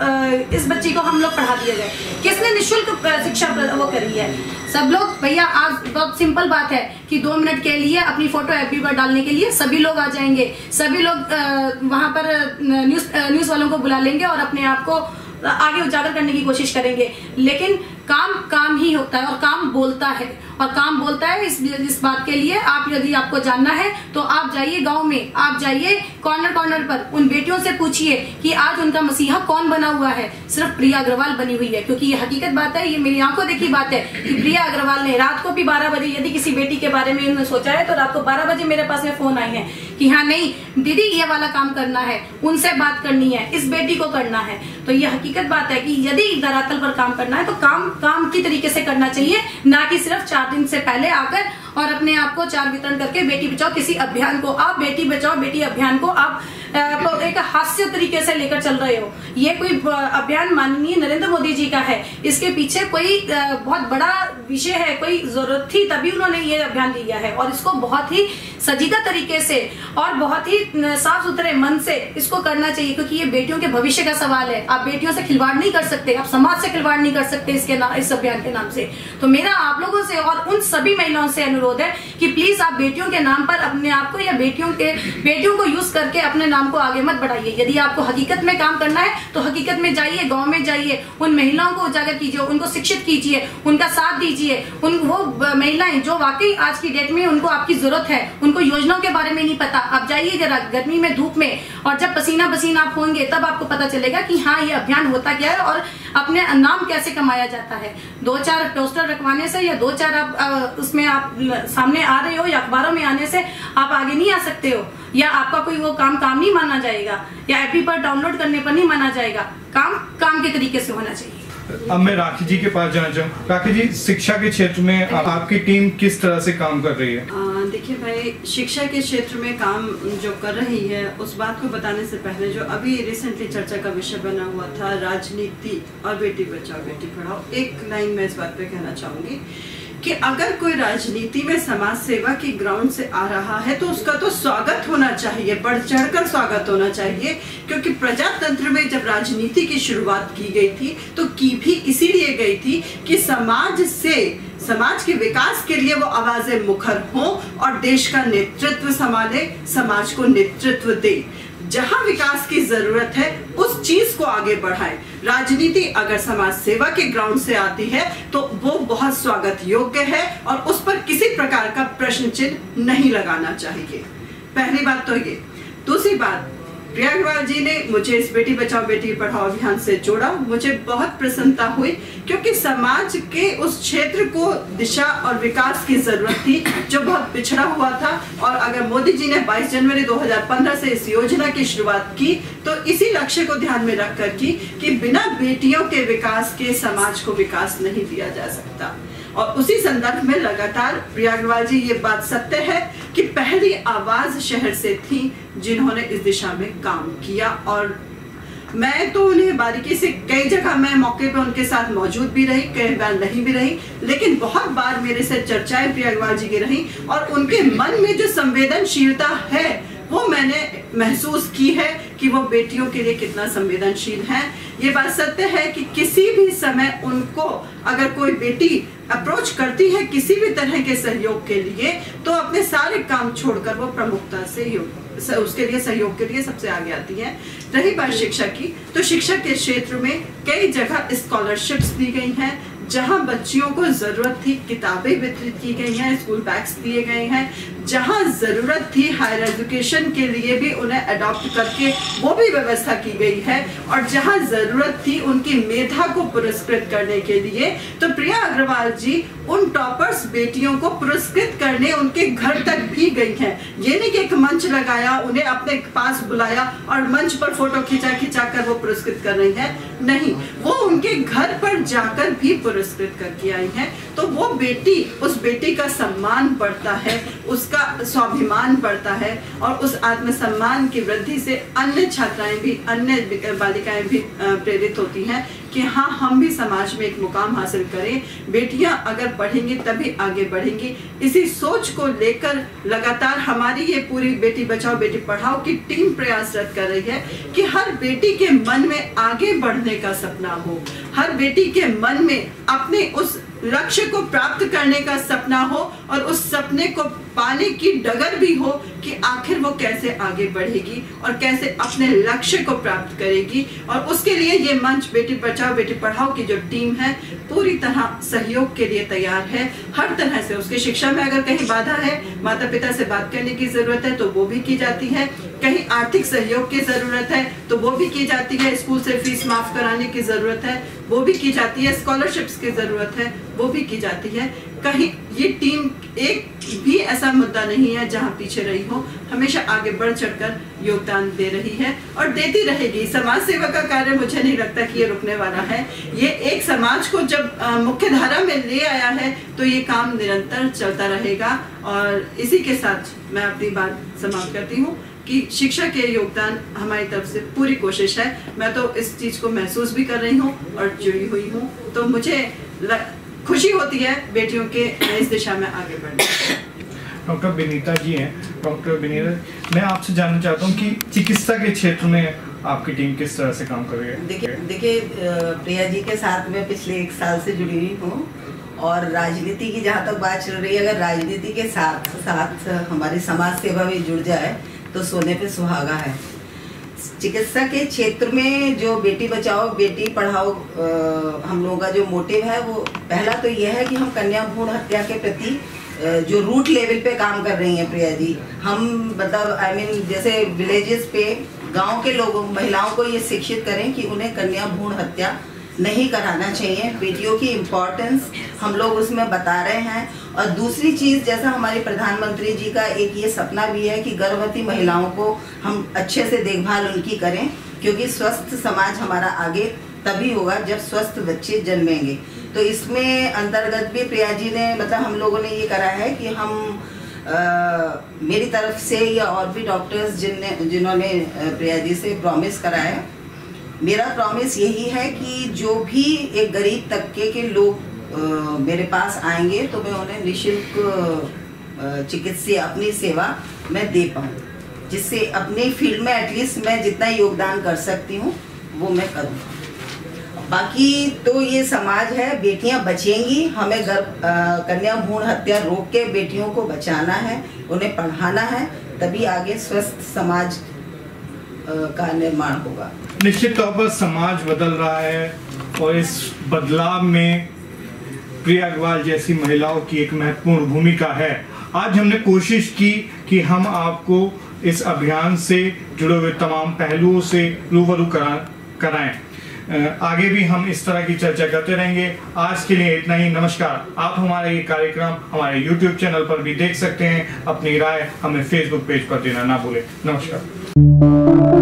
H: इस बच्ची को हम लोग पढ़ा दिया जाए? किसने निःशुल्क शिक्षा वो करी है? सब लोग भैया आज बहुत सिंपल बात है कि 2 मिनट के लिए अपनी फोटो एफबी पर डालने के लिए सभी लोग आ जाएंगे, सभी लोग वहां पर न्यूज वालों को बुला लेंगे और अपने आप को आगे उजागर करने की कोशिश करेंगे। लेकिन काम ही होता है और काम बोलता है और काम बोलता है। इस बात के लिए आप यदि आपको जानना है तो आप जाइए गांव में, आप जाइए कॉर्नर पर, उन बेटियों से पूछिए कि आज उनका मसीहा कौन बना हुआ है? सिर्फ प्रिया अग्रवाल बनी हुई है। क्योंकि ये हकीकत बात है, ये मेरी आंखों देखी बात है कि प्रिया अग्रवाल ने रात को भी 12 बजे यदि किसी बेटी के बारे में उन्होंने सोचा है तो रात को 12 बजे मेरे पास में फोन आई है कि हाँ नहीं दीदी ये वाला काम करना है, उनसे बात करनी है, इस बेटी को करना है। तो ये हकीकत बात है कि यदि धरातल पर काम करना है तो काम की तरीके से करना चाहिए, ना कि सिर्फ 4 दिन से पहले आकर और अपने आप को 4 वितरण करके बेटी बचाओ किसी अभियान को आप बेटी बचाओ बेटी अभियान को आप एक हास्य तरीके से लेकर चल रहे हो। ये कोई अभियान माननीय नरेंद्र मोदी जी का है, इसके पीछे कोई बहुत बड़ा विषय है, कोई जरूरत थी तभी उन्होंने ये अभियान लिया है और इसको बहुत ही सजीदा तरीके से और बहुत ही साफ सुथरे मन से इसको करना चाहिए। क्योंकि ये बेटियों के भविष्य का सवाल है, आप बेटियों से खिलवाड़ नहीं कर सकते, आप समाज से खिलवाड़ नहीं कर सकते इस अभियान के नाम से। तो मेरा आप लोगों से और उन सभी महिलाओं से अनुरोध है कि प्लीज आप बेटियों के नाम पर अपने आप को या बेटियों को यूज करके अपने नाम को आगे मत बढ़ाइए। यदि आपको हकीकत में काम करना है तो हकीकत में जाइए, गांव में जाइए, उन महिलाओं को उजागर कीजिए, उनको शिक्षित कीजिए, उनका साथ दीजिए। वो महिलाएं जो वाकई आज की डेट में उनको आपकी जरूरत है, उनको योजनाओं के बारे में नहीं पता, आप जाइए जरा गर्मी में धूप में और जब पसीना पसीना आप होंगे तब आपको पता चलेगा कि हाँ ये अभियान होता क्या है और अपने नाम कैसे कमाया जाता है। 2-4 पोस्टर रखवाने से या 2-4 आप उसमें आप सामने आ रहे हो या अखबारों में आने से आप आगे नहीं आ सकते हो, या आपका कोई वो काम नहीं माना जाएगा, या एपी पर डाउनलोड करने पर नहीं माना जाएगा। काम के तरीके से होना चाहिए।
A: अब मैं राखी जी के पास जाना चाहूँ। राखी जी, शिक्षा के क्षेत्र में आपकी टीम किस तरह से काम कर रही है?
D: देखिए भाई, शिक्षा के क्षेत्र में काम जो कर रही है उस बात को बताने से पहले जो अभी रिसेंटली चर्चा का विषय बना हुआ था राजनीति और बेटी बचाओ बेटी पढ़ाओ, एक लाइन मैं इस बात पे कहना चाहूंगी कि अगर कोई राजनीति में समाज सेवा की ग्राउंड से आ रहा है तो उसका तो स्वागत होना चाहिए, बढ़ चढ़कर स्वागत होना चाहिए। क्योंकि प्रजातंत्र में जब राजनीति की शुरुआत की गई थी तो की भी इसीलिए गई थी कि समाज के विकास के लिए वो आवाजें मुखर हों और देश का नेतृत्व संभाले, समाज को नेतृत्व दे। जहां विकास की जरूरत है उस चीज को आगे बढ़ाए। राजनीति अगर समाज सेवा के ग्राउंड से आती है तो वो बहुत स्वागत योग्य है और उस पर किसी प्रकार का प्रश्न चिन्ह नहीं लगाना चाहिए। पहली बात तो ये। दूसरी बात, प्रिया अग्रवाल जी ने मुझे इस बेटी बचाओ बेटी पढ़ाओ अभियान से जोड़ा। मुझे बहुत प्रसन्नता हुई क्योंकि समाज के उस क्षेत्र को दिशा और विकास की जरूरत थी जो बहुत पिछड़ा हुआ था। और अगर मोदी जी ने 22 जनवरी 2015 से इस योजना की शुरुआत की तो इसी लक्ष्य को ध्यान में रखकर की कि बिना बेटियों के विकास के समाज को विकास नहीं दिया जा सकता। और उसी संदर्भ में लगातार प्रिया अग्रवाल जी ये बात सत्य है कि पहली आवाज शहर से थी जिन्होंने इस दिशा में काम किया। और मैं तो उन्हें बारीकी से कई जगह मैं मौके पे उनके साथ मौजूद भी रही, कई बार नहीं भी रही, लेकिन बहुत बार मेरे से चर्चाएं प्रिया अग्रवाल जी की रही और उनके मन में जो संवेदनशीलता है वो मैंने महसूस की है कि वो बेटियों के लिए कितना संवेदनशील है। ये बात सत्य है कि किसी भी समय उनको अगर कोई बेटी अप्रोच करती है किसी भी तरह के सहयोग के लिए तो अपने सारे काम छोड़कर वो प्रमुखता से उसके लिए सहयोग के लिए सबसे आगे आती है। रही बात शिक्षा की, तो शिक्षा के क्षेत्र में कई जगह स्कॉलरशिप्स दी गई हैं जहां बच्चियों को जरूरत थी किताबें वितरित की गई हैं, स्कूल बैग्स दिए गए हैं। जहां जरूरत थी हायर एजुकेशन के लिए भी उन्हें अडॉप्ट करके वो भी व्यवस्था की गई है। और जहां जरूरत थी उनकी मेधा को पुरस्कृत करने के लिए तो प्रिया अग्रवाल जी उन टॉपर्स बेटियों को पुरस्कृत करने उनके घर तक भी गई हैं। ये नहीं कि एक मंच लगाया, उन्हें अपने पास बुलाया और मंच पर फोटो खिंचा कर वो पुरस्कृत कर रही है, नहीं, वो उनके घर पर जाकर भी पुरस्कृत करके आई हैं। तो वो बेटी, उस बेटी का सम्मान बढ़ता है, उसका स्वाभिमान बढ़ता है और उस आत्मसम्मान की वृद्धि से अन्य छात्राएं भी, अन्य बालिकाएं भी प्रेरित होती हैं कि हाँ, हम भी समाज में एक मुकाम हासिल करें। बेटियां अगर पढ़ेंगी तभी आगे बढ़ेंगी। इसी सोच को लेकर लगातार हमारी ये पूरी बेटी बचाओ बेटी पढ़ाओ की टीम प्रयासरत कर रही है कि हर बेटी के मन में आगे बढ़ने का सपना हो, हर बेटी के मन में अपने उस लक्ष्य को प्राप्त करने का सपना हो और उस सपने को पाने की डगर भी हो कि आखिर वो कैसे आगे बढ़ेगी और कैसे अपने लक्ष्य को प्राप्त करेगी। और उसके लिए ये मंच बेटी बचाओ बेटी पढ़ाओ की जो टीम है पूरी तरह सहयोग के लिए तैयार है। हर तरह से उसकी शिक्षा में अगर कहीं बाधा है, माता पिता से बात करने की जरूरत है तो वो भी की जाती है, कहीं आर्थिक सहयोग की जरूरत है तो वो भी की जाती है, स्कूल से फीस माफ कराने की जरूरत है वो भी की जाती है, स्कॉलरशिप्स की जरूरत है वो भी की जाती है। कहीं ये टीम एक भी ऐसा मुद्दा नहीं है जहां पीछे रही हो, हमेशा आगे बढ़ चढ़कर योगदान दे रही है और देती रहेगी। समाज सेवा का कार्य मुझे नहीं लगता कि ये रुकने वाला है। ये एक समाज को जब मुख्य धारा में ले आया है तो ये काम निरंतर चलता रहेगा। और इसी के साथ मैं अपनी बात समाप्त करती हूँ कि शिक्षा के योगदान हमारी तरफ से पूरी कोशिश है। मैं तो इस चीज को महसूस भी कर रही हूँ और जुड़ी हुई हूँ, तो मुझे खुशी होती है बेटियों के इस दिशा में आगे बढ़ने।
A: डॉक्टर विनीता जी हैं। डॉक्टर विनीता, मैं आपसे जानना चाहता हूँ कि चिकित्सा के क्षेत्र में आपकी टीम किस तरह से काम कर रही है?
E: देखिए प्रिया जी के साथ मैं पिछले 1 साल से जुड़ी हुई हूँ और राजनीति की जहाँ तक बात चल रही है, अगर राजनीति के साथ साथ हमारी समाज सेवा भी जुड़ जाए तो सोने पे सुहागा है। चिकित्सा के क्षेत्र में जो बेटी बचाओ बेटी पढ़ाओ हम लोगों का जो मोटिव है वो पहला तो यह है कि हम कन्या भ्रूण हत्या के प्रति जो रूट लेवल पे काम कर रही हैं प्रिया जी, हम मतलब जैसे विलेजेस पे गांव के लोगों महिलाओं को ये शिक्षित करें कि उन्हें कन्या भ्रूण हत्या नहीं कराना चाहिए। बेटियों की इम्पोर्टेंस हम लोग उसमें बता रहे हैं। और दूसरी चीज़, जैसा हमारे प्रधानमंत्री जी का एक ये सपना भी है कि गर्भवती महिलाओं को हम अच्छे से देखभाल उनकी करें, क्योंकि स्वस्थ समाज हमारा आगे तभी होगा जब स्वस्थ बच्चे जन्मेंगे। तो इसमें अंतर्गत भी प्रिया जी ने मतलब हम लोगों ने ये करा है कि हम मेरी तरफ से या और भी डॉक्टर्स जिन्होंने प्रिया जी से प्रॉमिस करा है, मेरा प्रॉमिस यही है कि जो भी एक गरीब तबके के लोग मेरे पास आएंगे तो मैं उन्हें निःशुल्क चिकित्सा अपनी सेवा मैं दे पाऊँ, जिससे अपने फील्ड में एटलीस्ट मैं जितना योगदान कर सकती हूँ वो मैं करूँ। बाकी तो ये समाज है, बेटियां बचेंगी, हमें कन्या भ्रूण हत्या रोक के बेटियों को बचाना है, उन्हें पढ़ाना है, तभी आगे स्वस्थ समाज का निर्माण होगा।
A: निश्चित तौर पर समाज बदल रहा है और इस बदलाव में प्रिया अग्रवाल जैसी महिलाओं की एक महत्वपूर्ण भूमिका है। आज हमने कोशिश की कि हम आपको इस अभियान से जुड़े हुए तमाम पहलुओं से रूबरू कराएं। आगे भी हम इस तरह की चर्चा करते रहेंगे। आज के लिए इतना ही। नमस्कार। आप हमारा ये कार्यक्रम हमारे YouTube चैनल पर भी देख सकते हैं। अपनी राय हमें Facebook पेज पर देना ना भूलें। नमस्कार।